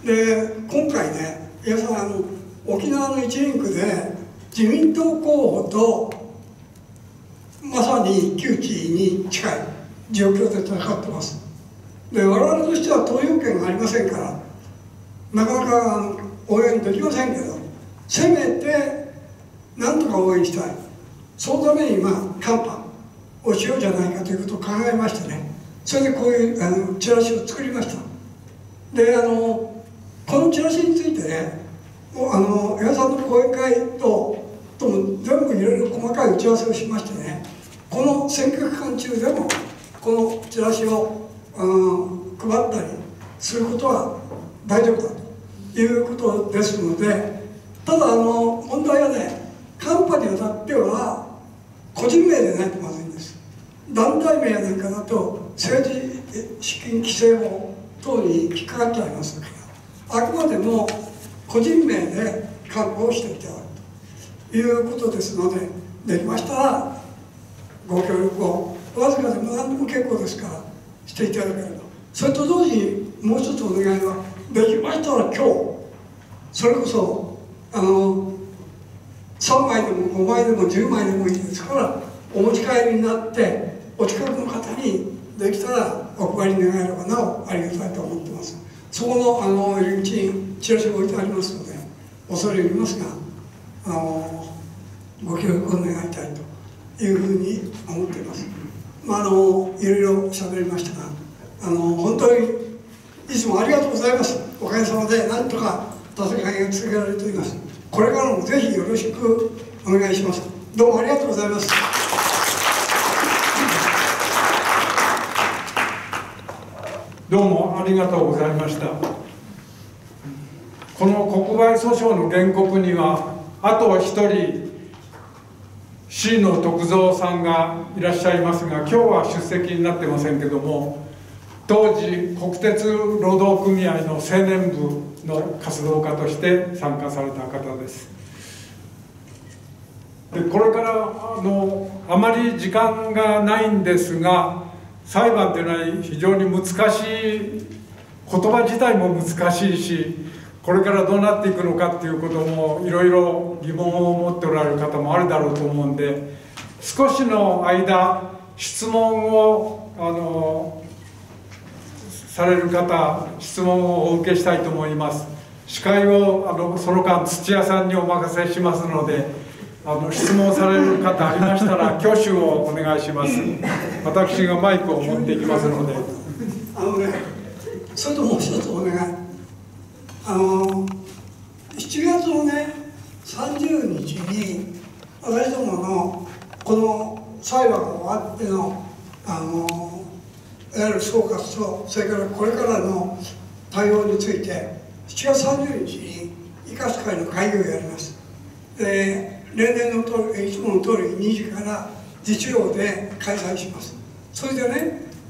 A: で今回ね岩井さんあの沖縄の一リンクで自民党候補とまさに窮地に近い状況で戦ってます。で我々としては投票権がありませんからなかなか応援できませんけど、せめてなんとか応援したい、そのためにまあカンパをしようじゃないかということを考えましてね、それでこういうあのチラシを作りました。であのこのチラシについてねあの岩井さんの講演会ととも全部いろいろ細かい打ち合わせをしましてね、この選挙期間中でもこのチラシを、うん、配ったりすることは大丈夫だということですので、ただあの問題はね、カンパにあたっては個人名でないとまずいんです。団体名やなんかだと政治資金規正法等に引っかかっちゃいますから、あくまでも個人名でカンパをしていただくということですので、できましたらご協力をわずかでも何でも結構ですからしていただければ。それと同時にもう一つお願いは、できましたら今日それこそあのさんまいでもごまいでもじゅうまいでもいいですからお持ち帰りになってお近くの方にできたらお配り願えればなおありがたいと思ってます。そこのあの入り口にチラシが置いてありますので恐れ入りますがあのご協力を願いたいというふうに思っています。まあ、あのいろいろ喋りましたが、あの本当にいつもありがとうございます。おかげさまでなんとか戦いが続けられております。これからもぜひよろしくお願いします。どうもありがとうございます。
B: どうもありがとうございました。この国賠訴訟の原告にはあと一人椎野徳三さんがいらっしゃいますが、今日は出席になってませんけども、当時国鉄労働組合の青年部の活動家として参加された方です。でこれからあのあまり時間がないんですが、裁判というのは非常に難しい、言葉自体も難しいし、これからどうなっていくのかっていうこともいろいろ疑問を持っておられる方もあるだろうと思うんで、少しの間質問をあのされる方、質問をお受けしたいと思います。司会をあのその間土屋さんにお任せしますので、あの質問される方ありましたら挙手をお願いします。私がマイクを持っていきますので。
A: あのね、それともう一つお願い。あのしちがつのねさんじゅうにちに私どものこの裁判が終わってのあのいわゆる総括と、それからこれからの対応についてしちがつさんじゅうにちに医活会の会議をやります。で例年のとおりいつもの通りにじから実用で開催します。それでね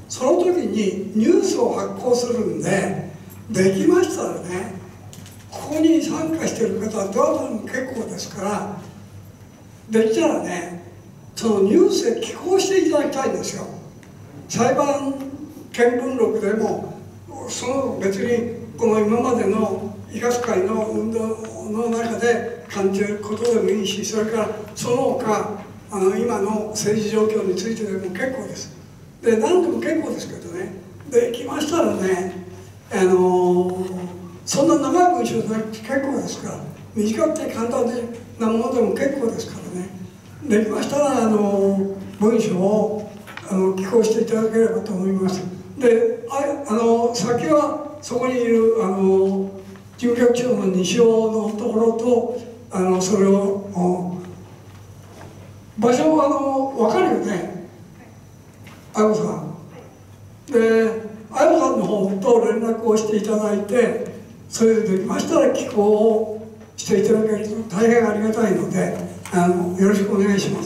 A: その時にニュースを発行するんで、できましたらね、ここに参加している方はどなたでも結構ですから、できたらね、そのニュースで寄稿していただきたいんですよ。裁判見聞録でも、その別にこの今までの医学会の運動の中で感じることでもいいし、それからその他あの今の政治状況についてでも結構です。で、何でも結構ですけどね、できましたらね、あのー、そんな長い文章じゃなくて結構ですから、短くて簡単なものでも結構ですからね、できましたら、あのー、文章をあの寄稿していただければと思います。で、ああの先はそこにいるあの事務局長の西尾のところと、あのそれを場所はあの分かるよね、あやこさん。で、あやこさんの方と連絡をしていただいて、それでできましたら寄稿をしていただけると大変ありがたいので、あのよろしくお願いします。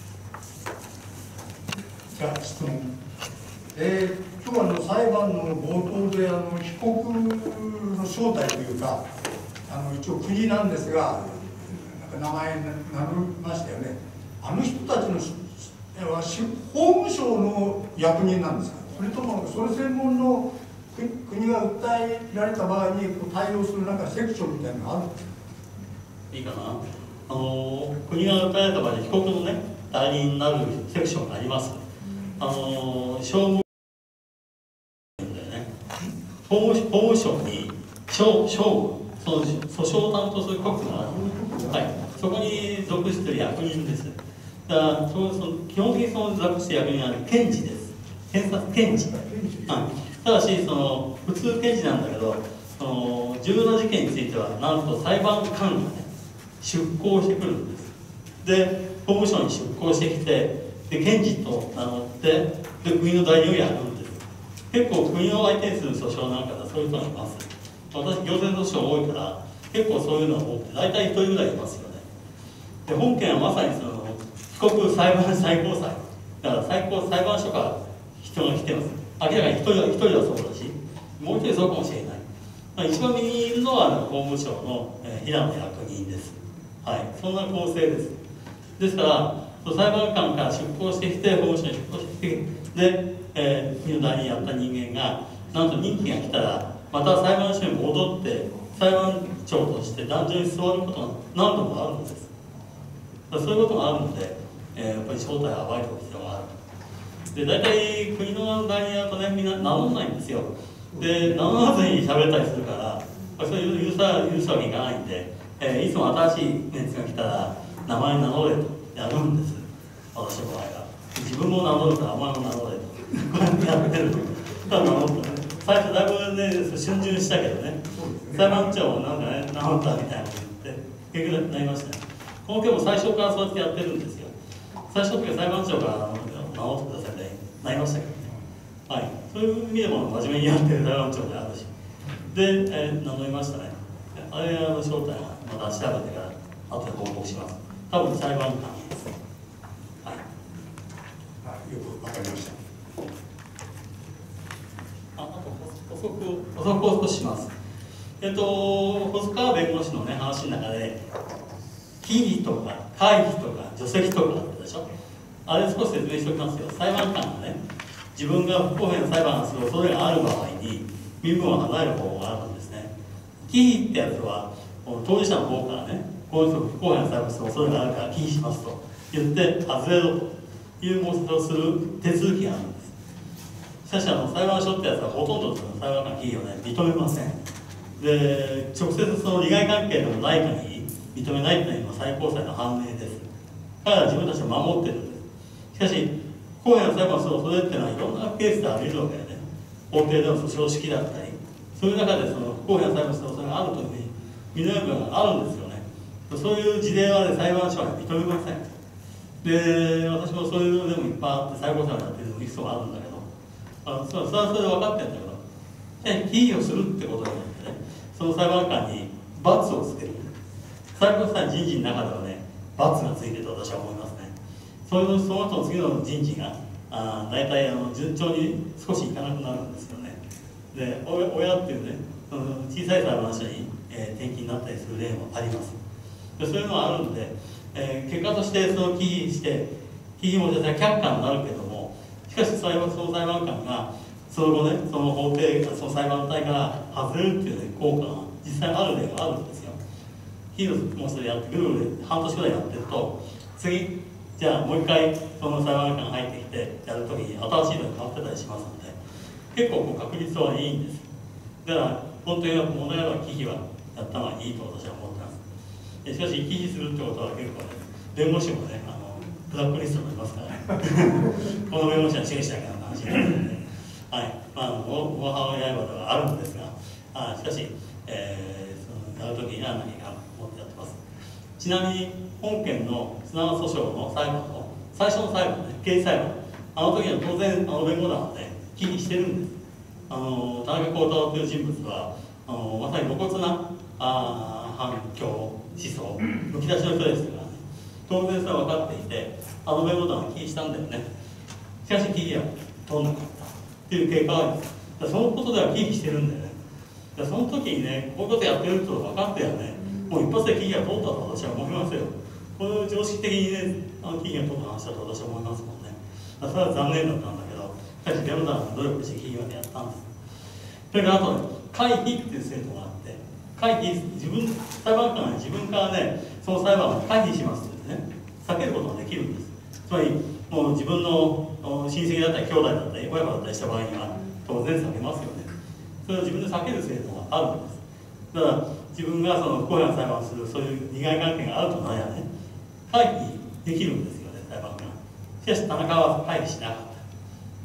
F: じゃあ質問、えー、今日はあの裁判の冒頭であの被告の正体というか、あの一応国なんですが、なんか名前名乗りましたよね。あの人たちのは法務省の役人なんですか、それともそれ専門の国が訴えられた場合に対応するなんかセクションみたいなのがあるんですか。
D: いいかな、あの国が訴えられた場合に被告のね代理になるセクションがあります。あの商務だよね、法務法務省に商商務その訴訟を担当する局がある、はい、そこに属している役人です。だからそのその基本的にその属している役人は検事です。検察検事、はい、ただしその普通検事なんだけど、その重要な事件についてはなんと裁判官がね出向してくるんです。で法務省に出向してきて、で検事と名乗ってで国の代理をやるんです。結構国を相手にする訴訟なんかではそういう人がいます。私行政訴訟多いから結構そういうのが多くて、大体ひとりぐらいいますよね。で本件はまさにその被告裁判最高裁だから最高裁判所から人が来てます。明らかに一人は一人はそうだし、もう一人そうかもしれない。まあ、一番右にいるのは法務省の、えー、平野役人です。はい、そんな構成です。ですから裁判官から出向してきて、法務省に出向してきて、で、えー、国の代理にやった人間がなんと任期が来たらまた裁判所に戻って裁判長として壇上に座ることが何度もあるんです。だそういうことがあるので、えー、やっぱり正体を暴いておく必要がある。で大体国の代理だとね、みんな名乗らないんですよ。で名乗らずに喋ったりするから、それ許さ許すわけにいかないんで、えー、いつも新しい熱が来たら名前名乗れとやるんです。私の場合は自分も名乗るからお前も名乗れとこうやってやってると名乗ったね。最初だいぶね逡巡したけどね、裁判長もなんかね名乗ったみたいなこと言って結局なりましたね。この件も最初からそうやってやってるんですよ。最初の時は裁判長から名乗ってくださいってなりましたけどね。はい、そういう意味でも真面目にやってる裁判長であるし、で、えー、名乗りましたね。あれの正体はまた調べてから後で報告します。多分裁判官です。はい。
F: あ、よくわかりました。
D: あ、あと補足補足を少しします。えっと細川弁護士のね話の中で記事とか会議とか除籍とかあったでしょ。あれ少し説明しておきますよ。裁判官がね自分が不公平な裁判をする恐れがある場合に身分を離れる方法があるんですね。記事ってやつは当事者の方からねこういう不公平な裁判をする恐れがあるから記事しますと言って外れろという申し出をする手続きがあるんです。しかしあの裁判所ってやつはほとんどの裁判官企業をね認めません。で直接その利害関係でもない限り認めないというのは最高裁の判明です。彼らは自分たちを守ってるんです。しかし不公平な裁判をする恐れっていうのはいろんなケースであり得るわけでね、法廷での訴訟式だったりそういう中でその不公平な裁判をする恐れがあるというふうに認める部分があるんですよね。そういう事例は、ね、裁判所は認めません。で私もそういうのでもいっぱいあって最高裁をやってるのもいくつもあるんだけど、あのそれはそれで分かってるんだけど、記事をするってことによってねその裁判官に罰をつける。最高裁人事の中ではね罰がついてると私は思いますね。そのその後の次の人事があ大体あの順調に少しいかなくなるんですよね。で親親っていうね、その小さい裁判所に、えー、転勤になったりする例もあります。でそういうのはあるので、えー、結果としてその起訴して起訴も却下になるけども、しかし裁判その裁判官がその後ね、その法廷その裁判体から外れるっていう、ね、効果が実際ある例があるんですよ。起訴もそれやってぐるぐる半年くらいやってると、次じゃあもう一回その裁判官が入ってきてやるときに新しいのが変わってたりしますので、結構こう確率はいいんです。だから本当に問題は忌避はやったのはいいと私は思ってます。しかし忌避するってことは結構ね、弁護士もね、あのブラックリストになりますからねこの弁護士は支援しなきゃな話になるので、はい、まあご母親刃ではあるんですが、あしかし、えー、そのやるときには何か思ってやってます。ちなみに本件の綱渡訴訟の裁判の最初の裁判ね、刑事裁判、あの時は当然あの弁護団はね忌避してるんです。あの田中幸太郎という人物はあのまさに露骨なあ反共思想むき出しの人ですからね、当然それは分かっていて、あの弁護団は忌避したんだよね。しかし忌避は通んなかったっていう経過があります。だそのことでは忌避してるんだよね。だその時にね、こういうことやってると分かってやね、もう一発で忌避が通ったと私は思いますよ。これを常識的にね、あの忌避が通った話だと私は思いますもんね。だそれは残念だったんだけど、しかし弁護団が努力して忌避までやったんです。それからあとね、回避っていう制度があって、回避、自分、裁判官が自分からね、その裁判を回避しますってね、避けることができるんです。つまり、もう自分の親戚だったり、兄弟だったり、親子だったりした場合には、当然避けますよね。それを自分で避ける制度があるんです。だから、自分がその不公平な裁判をする、そういう利害関係があるとなりゃね、回避できるんですよね、裁判官。しかし、田中は回避しなかった。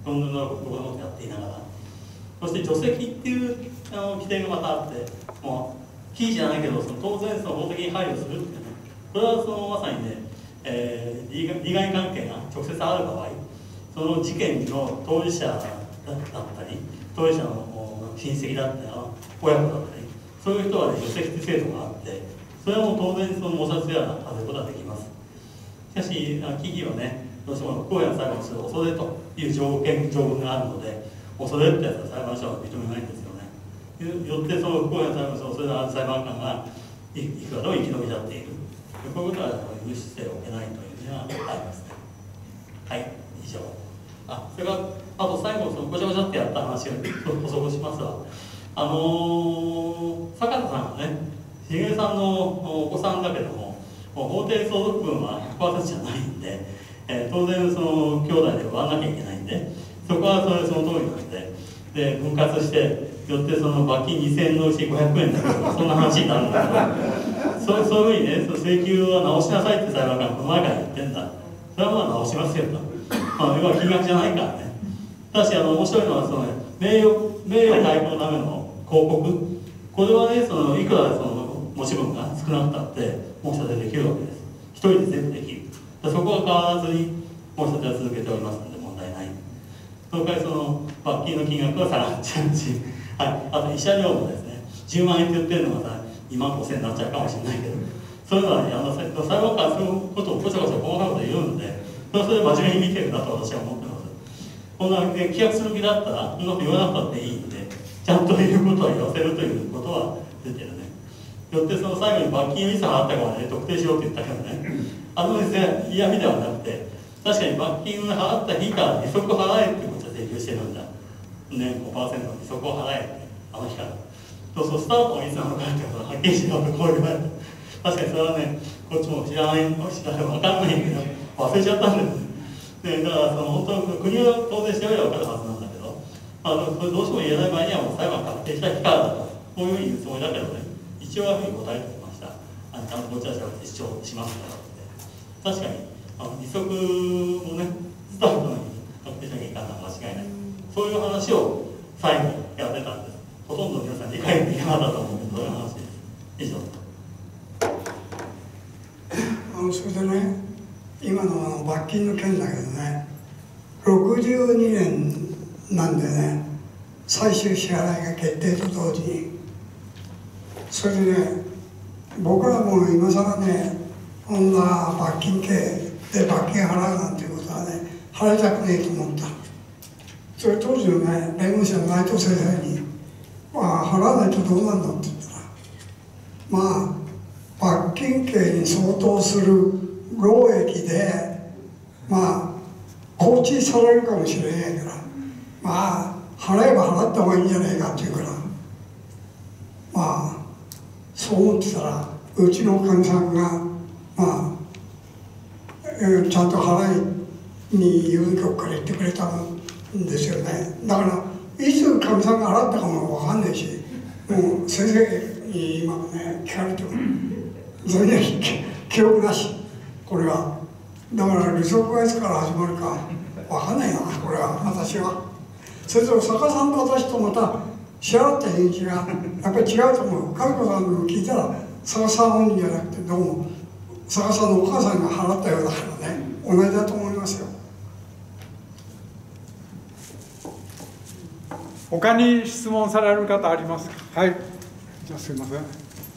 D: 論文のことをやっていながら。そして除籍っていうあの規定がまたあって、もう、忌避じゃないけど、その当然その法的に配慮するっていうね、これはそのまさにね、えー、利害関係が直接ある場合、その事件の当事者だったり、当事者の親戚だったり、親子だったり、そういう人はね、除籍制度があって、それはもう当然その模索では外れることができます。しかし、忌避はね、どうしても不公平な裁判をする恐れという条件、条文があるので、恐れってやつは裁判所は認めないんですよね。よってその不公平な裁判所を恐れのある裁判官がいくらでも生き延びちゃっている。こういうことは許しておけないというのはありますね。はい、以上。あ、それからあと最後そのごちゃごちゃってやった話を補足しますわ。あのー、坂田さんがね、茂さんのお子さんだけども、法定相続分は ひゃくパーセント じゃないんで、えー、当然その兄弟で割らなきゃいけないんで、そこはそれその通りなんで、で分割して、よってその罰金にせんえんのうちごひゃくえんだけど、そんな話になるんだけど、そうそういうふうにね、請求は直しなさいって裁判官がこの前から言ってんだ。それはまあ直しますよと。まあ、要は金額じゃないからね。ただし、あの面白いのはその、ね、名誉、名誉回復のための広告、これはね、そのいくらその持ち分が少なくたって申し立てできるわけです。一人で全部できる。そこは変わらずに申し立ては続けておりますので問題ない。その代わりその罰金の金額は下がっちゃうし、はい、あと慰謝料もですね、じゅうまんえんって言ってるのがさ、にまんごせんになっちゃうかもしれないけど、そういうのは、ね、あの裁判官はそういうことをごちゃごちゃ細かいこと言うので、それはそれで真面目に見てるなと私は思ってます。こんな、ね、規約する気だったら、そんなこと言わなくたっていいんで、ちゃんと言うことは言わせるということは出てるね。よってその最後に罰金をいつ払ったかはね、特定しろって言ったけどね、あのですね、嫌味ではなくて、確かに罰金を払った日から利息払えっていうことは請求してるんだ。ね、ごパーセント の利息を払えって、あの日から。そうそう、スタートはいつなのかってことははっきりしろとこう言われて。確かにそれはね、こっちも知らない、知らない、分かんないけど、忘れちゃったんですね。だからその本当に国は当然調べれば分かるはずなんだけど、あのそれどうしても言えない場合にはもう裁判確定した日からだと、こういうふうに言うつもりだけどね、一応はふうに答えておきました。あのちゃんとこちら調べて主張しますからって。確かにあの利息もね、スタートのに確定しなきゃいかんのは間違いない。そういう話を最後やってたんです。ほとんど皆さん理解できなかったと思うけど、そういう話です。以上。
A: あのそれでね、今のあの罰金の件だけどね、ろくじゅうにねんなんでね、最終支払いが決定と同時に、それでね、僕らも今更ね、こんな罰金刑で罰金払うなんていうことはね、 払いたくねえと思った。それ当時のね弁護士の内藤先生に「まあ払わないとどうなんだ」って言ったら「まあ罰金刑に相当する労役でまあ放置されるかもしれないからまあ払えば払った方がいいんじゃないか」って言うからまあそう思ってたらうちのかみさんがまあ、えー、ちゃんと払いに郵便局から言ってくれたんですよね。だからいつかみさんが払ったかも分かんないしもう先生に今ね聞かれても全然記憶なしこれは。だから利息がいつから始まるか分かんないなこれは私は。それと坂さんと私とまた支払った日にちがやっぱり違うと思う。和子さんの聞いたら坂さん本人じゃなくてどうも坂さんのお母さんが払ったようだからね同じだと思いますよ。
B: 他に質問される方ありますか。はい、じゃあすいません。
G: ど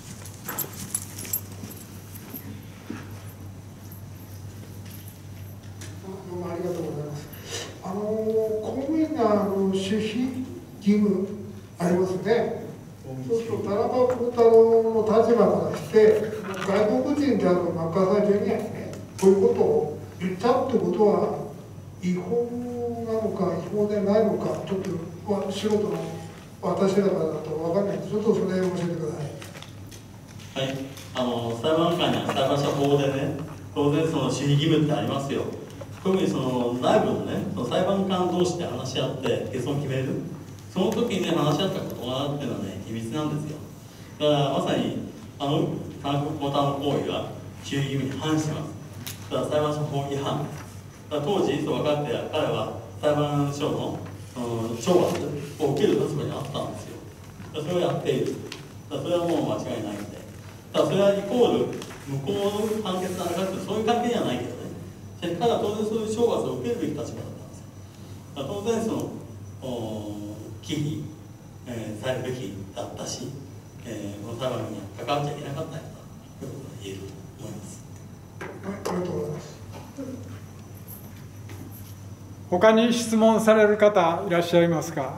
G: うもありがとうございます。あの公務員があの守秘義務ありますね。そうすると田中幸太郎の立場からして外国人であるマッカーサー・ジュニアにねこういうことを言ったってことは違法なのか違法でないのかちょっと素人の私らからだと分かんないんでちょっとそれを教えてください。
D: はい、あの裁判官には裁判所法でね当然その守秘義務ってありますよ。特にその内部のねその裁判官同士で話し合って結論を決めるその時に、ね、話し合ったことがっていうのはね秘密なんですよ。だからまさにあの田中幸太郎の行為は守秘義務に反します。だから裁判所法違反です。だから当時そう分かって彼は裁判所の懲罰を受ける立場にあったんですよ。だそれをやっている。だそれはもう間違いないので。だそれはイコール向こうの判決なのかってそういう関係じゃないけどね。彼は当然そういう懲罰を受けるべき立場だったんですよ。だ当然その忌避、えー、されるべきだったし、えー、この裁判には関わっちゃいけなかったんだということが言えると思います。
G: はい、ありがとうございます。
B: 他に質問される方いらっしゃいますか。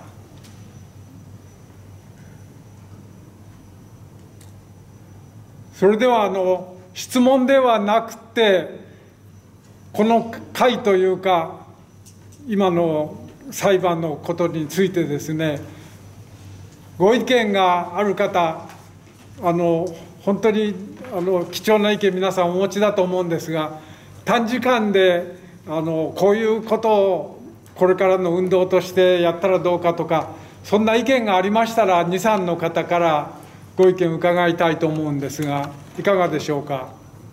B: それではあの質問ではなくてこの回というか今の裁判のことについてですねご意見がある方あの本当にあの貴重な意見皆さんお持ちだと思うんですが短時間であのこういうことをこれからの運動としてやったらどうかとかそんな意見がありましたらにさんの方からご意見伺いたいと思うんですがいかがでしょうか。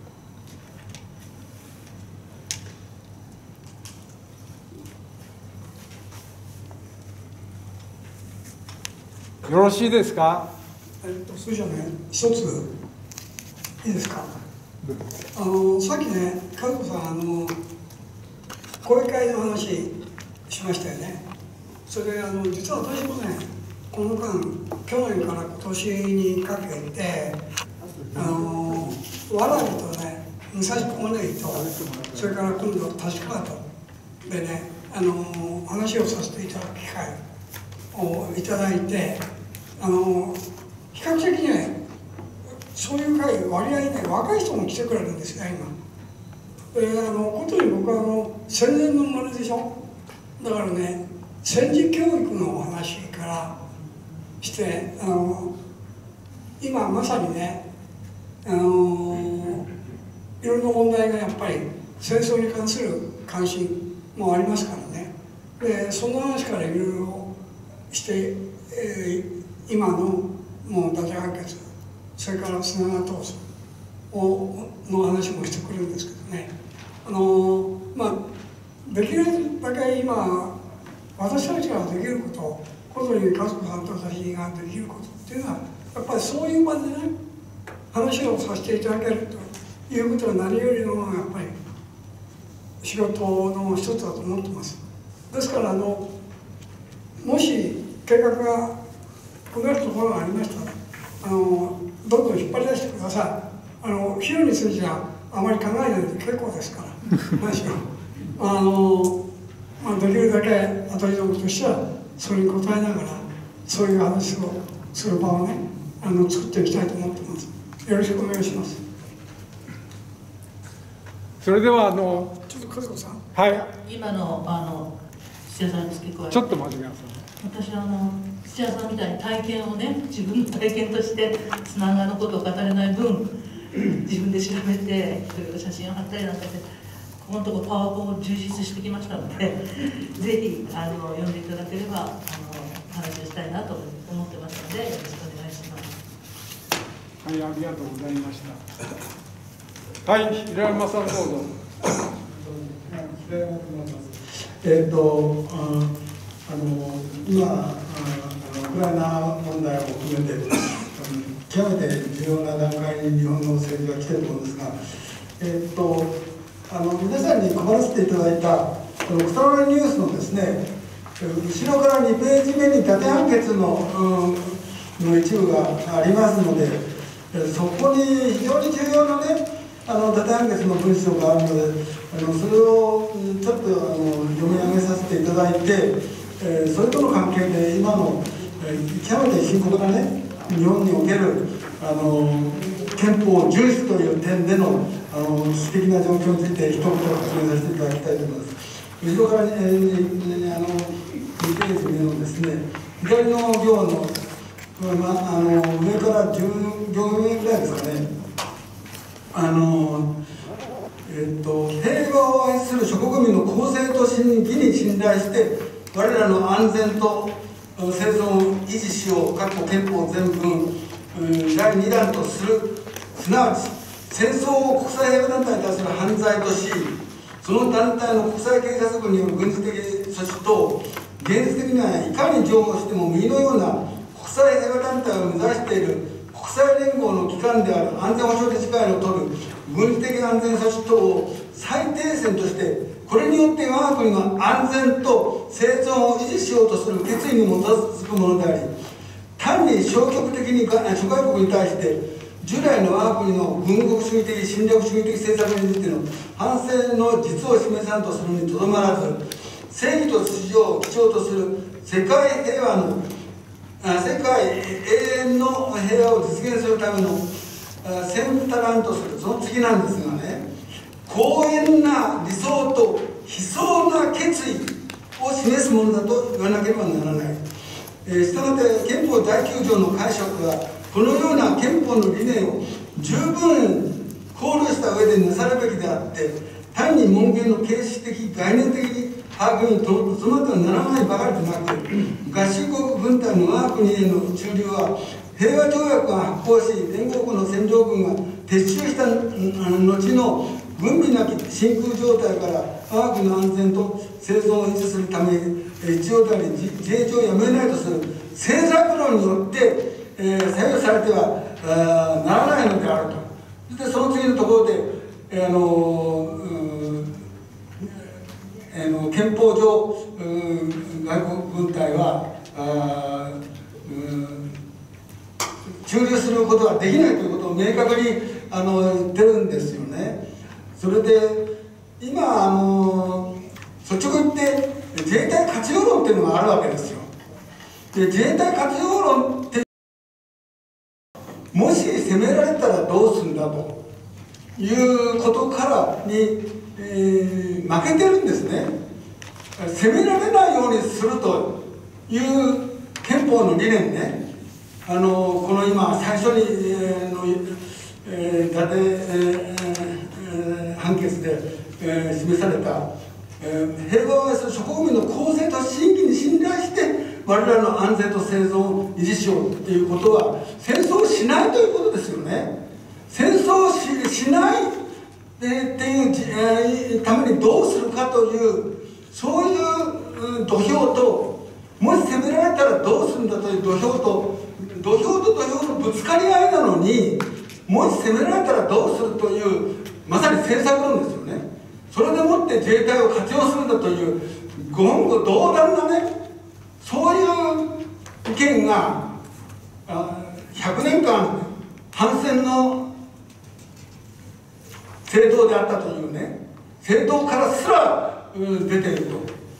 B: よろしいですか。
A: えっとそれじゃね一ついいですか。あのさっきね和子さんあの講演会の話しましたよね。それであの実は私もねこの間去年から今年にかけてあのわらびとね武蔵小金井とそれから今度立川とでねあの話をさせていただく機会をいただいてあの比較的ねそういう会割合ね若い人も来てくれるんですね今。であのことに僕はあの戦前の生まれでしょ。だからね戦時教育のお話からしてあの今まさにねあのいろんな問題がやっぱり戦争に関する関心もありますからね。でその話からいろいろして、えー、今のもう伊達判決それから砂川闘争をの話もしてくるんですけどねあのまあできるだけ今私たちができること小鳥和子さんと私ができることっていうのはやっぱりそういう場でね話をさせていただけるということは何よりのやっぱり仕事の一つだと思ってます。ですからあのもし計画が組めるところがありましたらあのどんどん引っ張り出してください。あの費用についてはあまり考えないで結構ですから話はあのまあ、できるだけアトリ族としてはそれに応えながらそういう話をする場をねあの作っていきたいと思ってます。よろしくお願いします。
B: それではあの
A: ちょっと金子さん、
B: はい、
E: 今のあの土屋さんに付け加えて、
B: ちょっと待ってください。
E: 私あの土屋さんみたいに体験をね自分の体験として津南川のことを語れない分自分で調べてそれから写真を貼ったりなんかしてここのところパワポを充実してきましたのでぜひあの読んでいただければあの話をしたいなと思ってますのでよろしくお願いします。
B: はい、ありがとうございました。はい、平山さんどうぞ。
H: えっとあの今あのウクライナ問題を含めて極めて重要な段階に日本の政治が来ていると思うんですが、えっとあの皆さんに配らせていただいたこの草の根ニュースのですね後ろからにページ目に縦判決の、うん、の一部がありますのでそこに非常に重要なねあの縦判決の文章があるのであのそれをちょっとあの読み上げさせていただいて、えー、それとの関係で今の、えー、極めて深刻なね日本におけるあの憲法遵守という点でのあの私的な状況について一言発言させていただきたいと思います。後ろから、えー、あのにページ目のですね左の行の、まあ、あの上からじゅう行目ぐらいですかねあの、えっと、平和を愛する諸国民の公正と信義に信頼して我らの安全と生存を維持しよう各憲法全文、うん、だいにだんとするすなわち戦争を国際平和団体に対する犯罪としその団体の国際警察軍による軍事的措置と現実的にはいかに譲歩しても右のような国際平和団体を目指している国際連合の機関である安全保障理事会の取る軍事的安全措置等を最低線としてこれによって我が国の安全と生存を維持しようとする決意に基づくものであり単に消極的に諸外国に対して従来の我が国の軍国主義的侵略主義的政策についての反省の実を示さんとするにとどまらず正義と秩序を基調とする世界平和の世界永遠の平和を実現するための先付足らんとするその次なんですがね公遠な理想と悲壮な決意を示すものだと言わなければならない。したがって憲法だいきゅう条の解釈はこのような憲法の理念を十分考慮した上でなさるべきであって単に文言の形式的概念的把握にとどまってはならないばかりでなく合衆国軍隊の我が国への駐留は平和条約が発効し連合国の占領軍が撤収した後の軍備なき真空状態から我が国の安全と生存を維持するため必要であり自衛隊をやめないとする政策論によって、えー、左右されてはならないのであると。そしてその次のところで、えー、あのあの憲法上外国軍隊はあ駐留することはできないということを明確にあの言ってるんですよね。それで今あの率直に言って自衛隊活用論っていうのがあるわけですよ。で自衛隊活用論ってもし攻められたらどうするんだということからに、えー、負けてるんですね。攻められないようにするという憲法の理念ねあのこの今最初に、えーのえー、立て、えー、判決で、えー、示された、えー、平和を愛する諸国民の公正と真偽に信頼して我々の安全と生存を維持しようということは戦争をしないということですよね。戦争を し, しない、えー、っていう、えー、ためにどうするかというそういう、うん、土俵ともし攻められたらどうするんだという土俵と土俵と土俵のぶつかり合いなのにもし攻められたらどうするというまさに政策論ですよね。それでもって自衛隊を活用するんだという言語道断なねそういう意見がひゃくねんかん反戦の政党であったというね政党からすら出ていると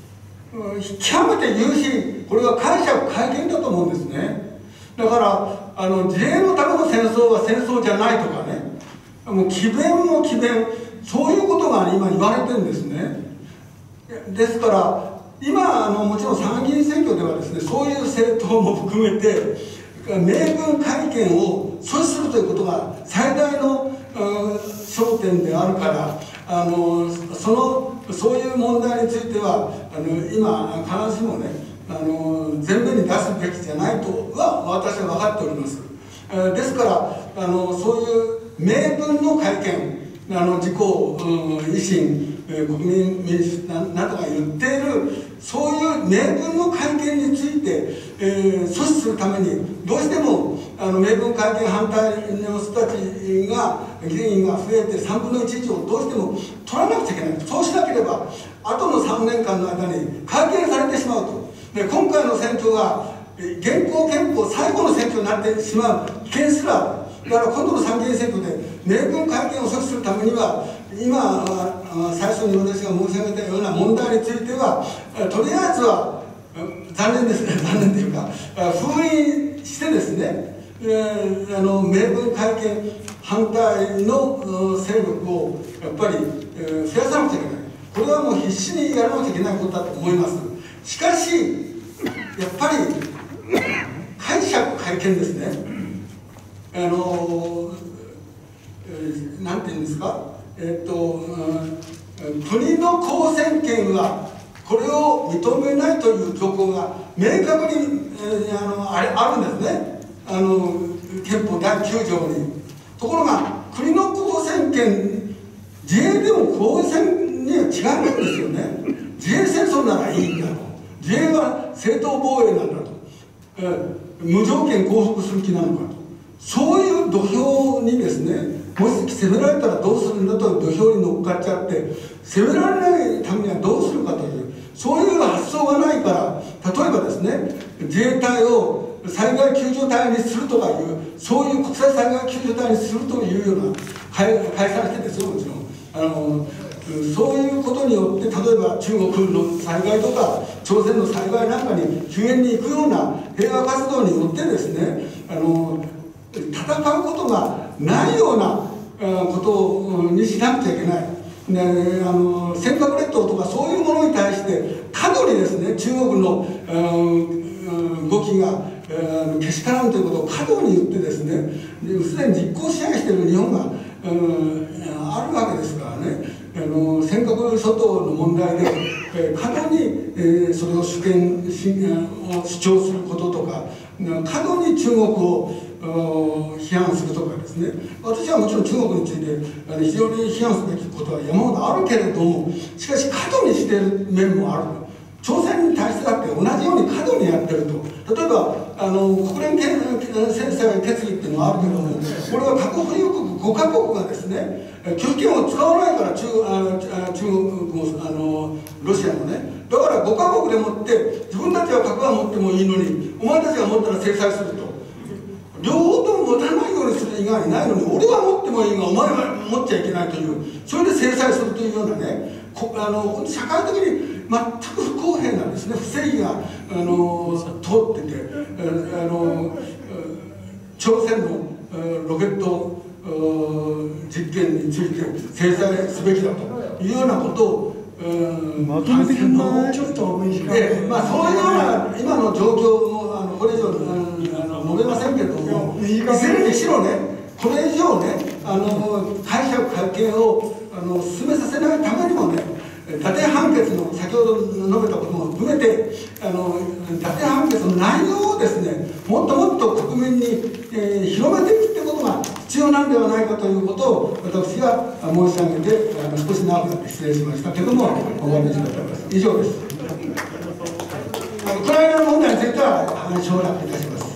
H: 極めて言うし、これは解釈改憲だと思うんですね。だからあの自衛のための戦争は戦争じゃないとかね、もう詭弁も詭弁、そういうことが今言われてるんですね。ですから今あのもちろん参議院選挙ではですね、そういう政党も含めて明文改憲を阻止するということが最大の焦点であるから、あのそのそういう問題についてはあの今必ずしもね、あの前面に出すべきじゃないとは私は分かっております。ですからあのそういう明文の改憲、あの自公、うん、維新、国民民主ななどが言っているそういう明文の改憲について、えー、阻止するためにどうしてもあの明文改憲反対の人たちが議員が増えてさんぶんのいち以上どうしても取らなくちゃいけない。そうしなければ後のさんねんかんの間に改憲されてしまうと。で今回の選挙が現行憲法最後の選挙になってしまう危険すらある。だから今度の参議院選挙で明文改憲を阻止するためには今最初に私が申し上げたような問題についてはとりあえずは残念ですね、残念というか封印してですね、えー、あの明文改憲反対の勢力をやっぱり、えー、増やさなくちゃいけない。これはもう必死にやらなきゃいけないことだと思います。しかしやっぱり解釈改憲ですね。あのー、なんていうんですか、えっと、うん、国の公選権はこれを認めないという条項が明確に、えー、あの あ, れあるんですね、あの憲法だいきゅう条に。ところが国の公選権、自衛でも公選には違うんですよね。自衛戦争ならいいんだと、自衛は正当防衛なんだと、えー、無条件降伏する気なのかと、そういう土俵にですね、もし攻められたらどうするんだという土俵に乗っかっちゃって、攻められないためにはどうするかという、そういう発想がないから、例えばですね、自衛隊を災害救助隊にするとかいう、そういう国際災害救助隊にするというような解散してですよ、もちろん。あのそういうことによって、例えば中国の災害とか朝鮮の災害なんかに救援に行くような平和活動によってですね、あの戦うことがないようなことにしなくちゃいけない。ね、あの尖閣列島とかそういうものに対して過度にですね、中国の動きがけしからんということを過度に言ってですね、すでに実効支配している日本があるわけですからね。あの尖閣諸島の問題で、えー、過度に、えー、それを主権を主張することとか、過度に中国を批判するとかですね、私はもちろん中国について非常に批判すべきことは山ほどあるけれども、しかし過度にしている面もある。朝鮮に対してだって同じように過度にやってると。例えばあの国連制裁決議っていうのがあるけども、これは核保有国ごかこくがですね、拒否権を使わないから、中あ中国もあのロシアもね、だからごかこくでもって自分たちは核は持ってもいいのに、お前たちが持ったら制裁すると。両方とも持たないようにする以外にないのに、俺は持ってもいいがお前は持っちゃいけないという、それで制裁するというようなね、こあの社会的に全く不公平なんですね。不正義があの通ってて、あの朝鮮のロケット実験について制裁すべきだというようなことを
A: まとめてもうちょっと短い、
H: えまあ、そういうような今の状況もあのこれ以上あの述べませんけれども、いずれにしろね、これ以上ね、あの解釈改憲をあの進めさせないためにもね、伊達判決の先ほど述べたことも含めて、あの伊達判決の内容をですね、もっともっと国民に、えー、広めていくってことが必要なんではないかということを私が申し上げて、あの少し長くなって失礼しましたけども、お詫びしたいと思います。以上です。ウクライナの問題については省略いたします。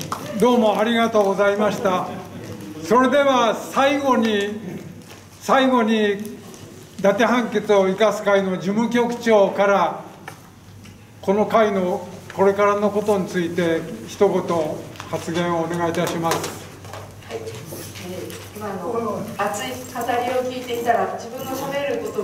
B: どうもありがとうございました。それでは最後に最後に伊達判決を生かす会の事務局長からこの会のこれからのことについて一言発言をお願いいたします。
I: はい、えー、今の熱い語りを聞いていたら自分のしゃべること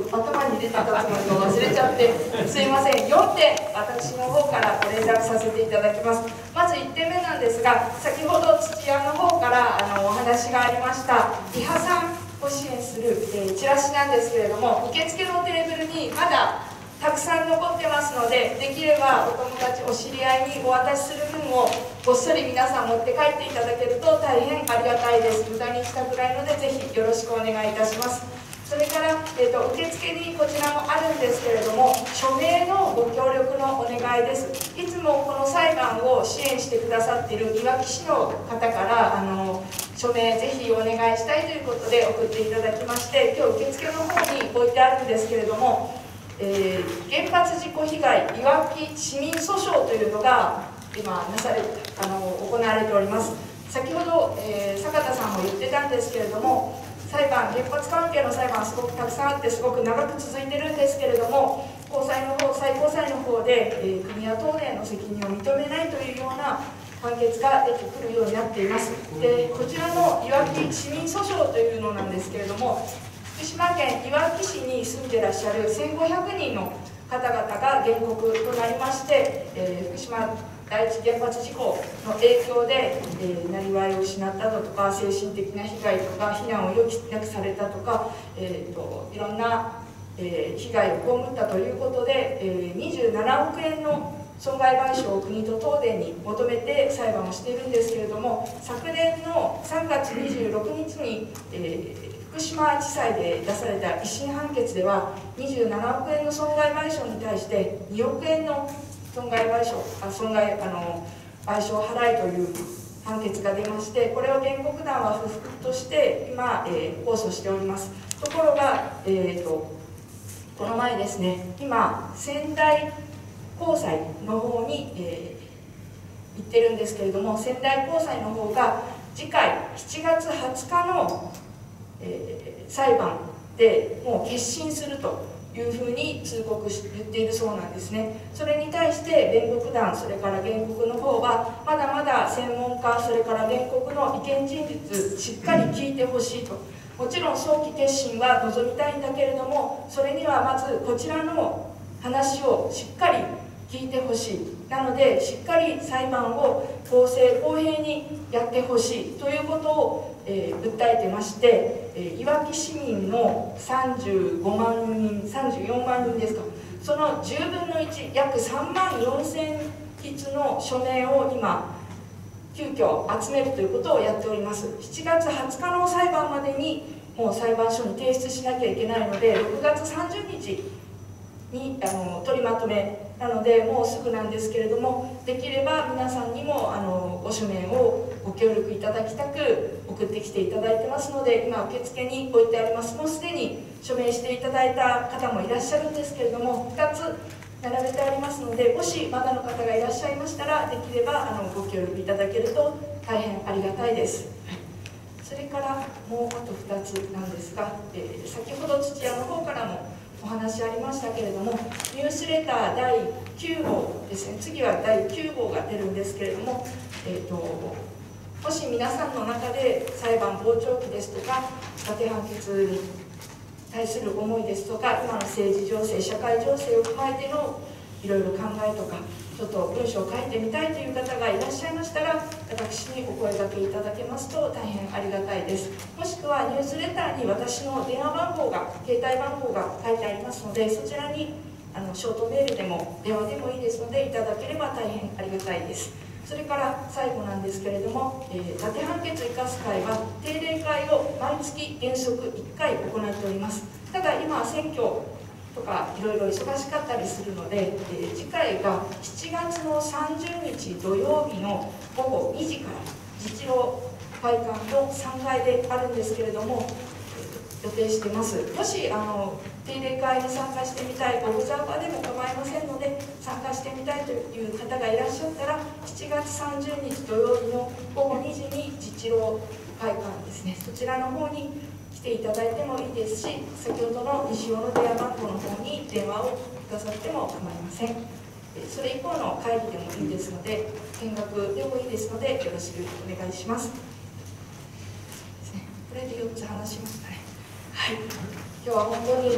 I: 頭に出てたつもりが忘れちゃってすいません。よんてん私の方からご連絡させていただきます。まずいってんめなんですが、先ほど土屋の方からあのお話がありましたリハさんを支援する、えー、チラシなんですけれども、受付のテーブルにまだたくさん残ってますので、できればお友達お知り合いにお渡しする分をごっそり皆さん持って帰っていただけると大変ありがたいです。無駄にしたくないのでぜひよろしくお願いいたします。それから、えー、と受付にこちらもあるんですけれども、署名のご協力のお願いです。いつもこの裁判を支援してくださっているいわき市の方からあの署名ぜひお願いしたいということで送っていただきまして、今日受付の方に置いてあるんですけれども、えー、原発事故被害いわき市民訴訟というのが今なされあの行われております。先ほど、えー、坂田さんも言ってたんですけれども、裁判原発関係の裁判すごくたくさんあってすごく長く続いてるんですけれども、高裁の方最高裁の方で、えー、国や東電の責任を認めないというような判決が出てくるようになっています。でこちらのいわき市民訴訟というのなんですけれども、福島県いわき市に住んでいらっしゃるせんごひゃくにんの方々が原告となりまして、えー、福島第一原発事故の影響で、えー、なりわいを失っただとか、精神的な被害とか、避難を余儀なくされたとか、えー、といろんな、えー、被害を被ったということで、えー、にじゅうななおくえんの損害賠償を国と東電に求めて裁判をしているんですけれども、昨年のさんがつにじゅうろくにちに、えー福島地裁で出された一審判決ではにじゅうななおくえんの損害賠償に対してにおくえんの損害賠償あ損害あの賠償払いという判決が出まして、これを原告団は不服として今、えー、控訴しております。ところが、えー、とこの前ですね、今仙台高裁の方に、えー、行ってるんですけれども、仙台高裁の方が次回しちがつはつかのえー、裁判でもう結審するというふうに通告し言っているそうなんですね。それに対して弁護団、それから原告の方はまだまだ専門家、それから原告の意見陳述しっかり聞いてほしいと。もちろん早期結審は望みたいんだけれども、それにはまずこちらの話をしっかり聞いてほしい。なのでしっかり裁判を公正公平にやってほしいということをえー、訴えてまして、えー、いわき市民のさんじゅうごまんにん、さんじゅうよんまんにんですか、そのじゅうぶんのいち、約さんまんよんせんひつの署名を今急遽集めるということをやっております。しちがつはつかの裁判までにもう裁判所に提出しなきゃいけないので、ろくがつさんじゅうにちにあの取りまとめなのでもうすぐなんですけれども、できれば皆さんにもあのご署名をご協力いただきたく送ってきていただいてますので、今受付に置いてあります。もうすでに署名していただいた方もいらっしゃるんですけれども、ふたつ並べてありますので、もしまだの方がいらっしゃいましたらできればあのご協力いただけると大変ありがたいです。それからもうあとふたつなんですが、えー、先ほど土屋の方からもお話ありましたけれども、ニュースレターだいきゅうごうですね、次はだいきゅうごうが出るんですけれども、えーと、もし皆さんの中で裁判傍聴期ですとか家庭判決に対する思いですとか、今の政治情勢社会情勢を踏まえてのいろいろ考えとか、ちょっと文章を書いてみたいという方がいらっしゃいましたら、私にお声掛けいただけますと大変ありがたいです。もしくはニュースレターに私の電話番号が、携帯番号が書いてありますので、そちらにあのショートメールでも電話でもいいですのでいただければ大変ありがたいです。それから最後なんですけれども、えー、縦判決生かす会は定例会を毎月原則いっかい行っております。ただ今は選挙とかいろいろ忙しかったりするので、えー、次回がしちがつのさんじゅうにち土曜日のごごにじから自治労会館のさんがいであるんですけれども、予定してます。もしあの定例会に参加してみたい、オブザーバーでも構いませんので参加してみたいという方がいらっしゃったら、しちがつさんじゅうにち土曜日のごごにじに自治労会館ですね、そちらの方に来ていただいてもいいですし、先ほどの西尾の電話番号の方に電話をくださっても構いません。それ以降の会議でもいいですので、見学でもいいですのでよろしくお願いします。これでよっつ話しましたね。はい、今日は本当に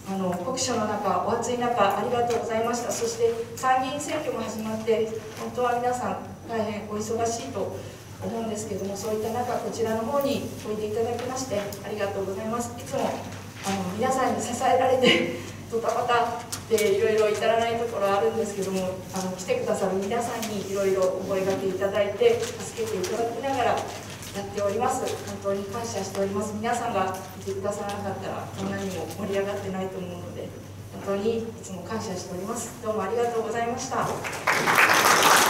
I: あの酷暑の中、お暑い中、ありがとうございました。そして参議院選挙も始まって、本当は皆さん大変お忙しいと思うんですけれども、そういった中、こちらの方においでいただきましてありがとうございます。いつもあの皆さんに支えられてドタバタでいろいろ至らないところあるんですけども、あの来てくださる皆さんにいろいろお声掛けいただいて助けていただきながらやっております。本当に感謝しております。皆さんがいてくださらなかったらこんなにも盛り上がってないと思うので、本当にいつも感謝しております。どうもありがとうございました。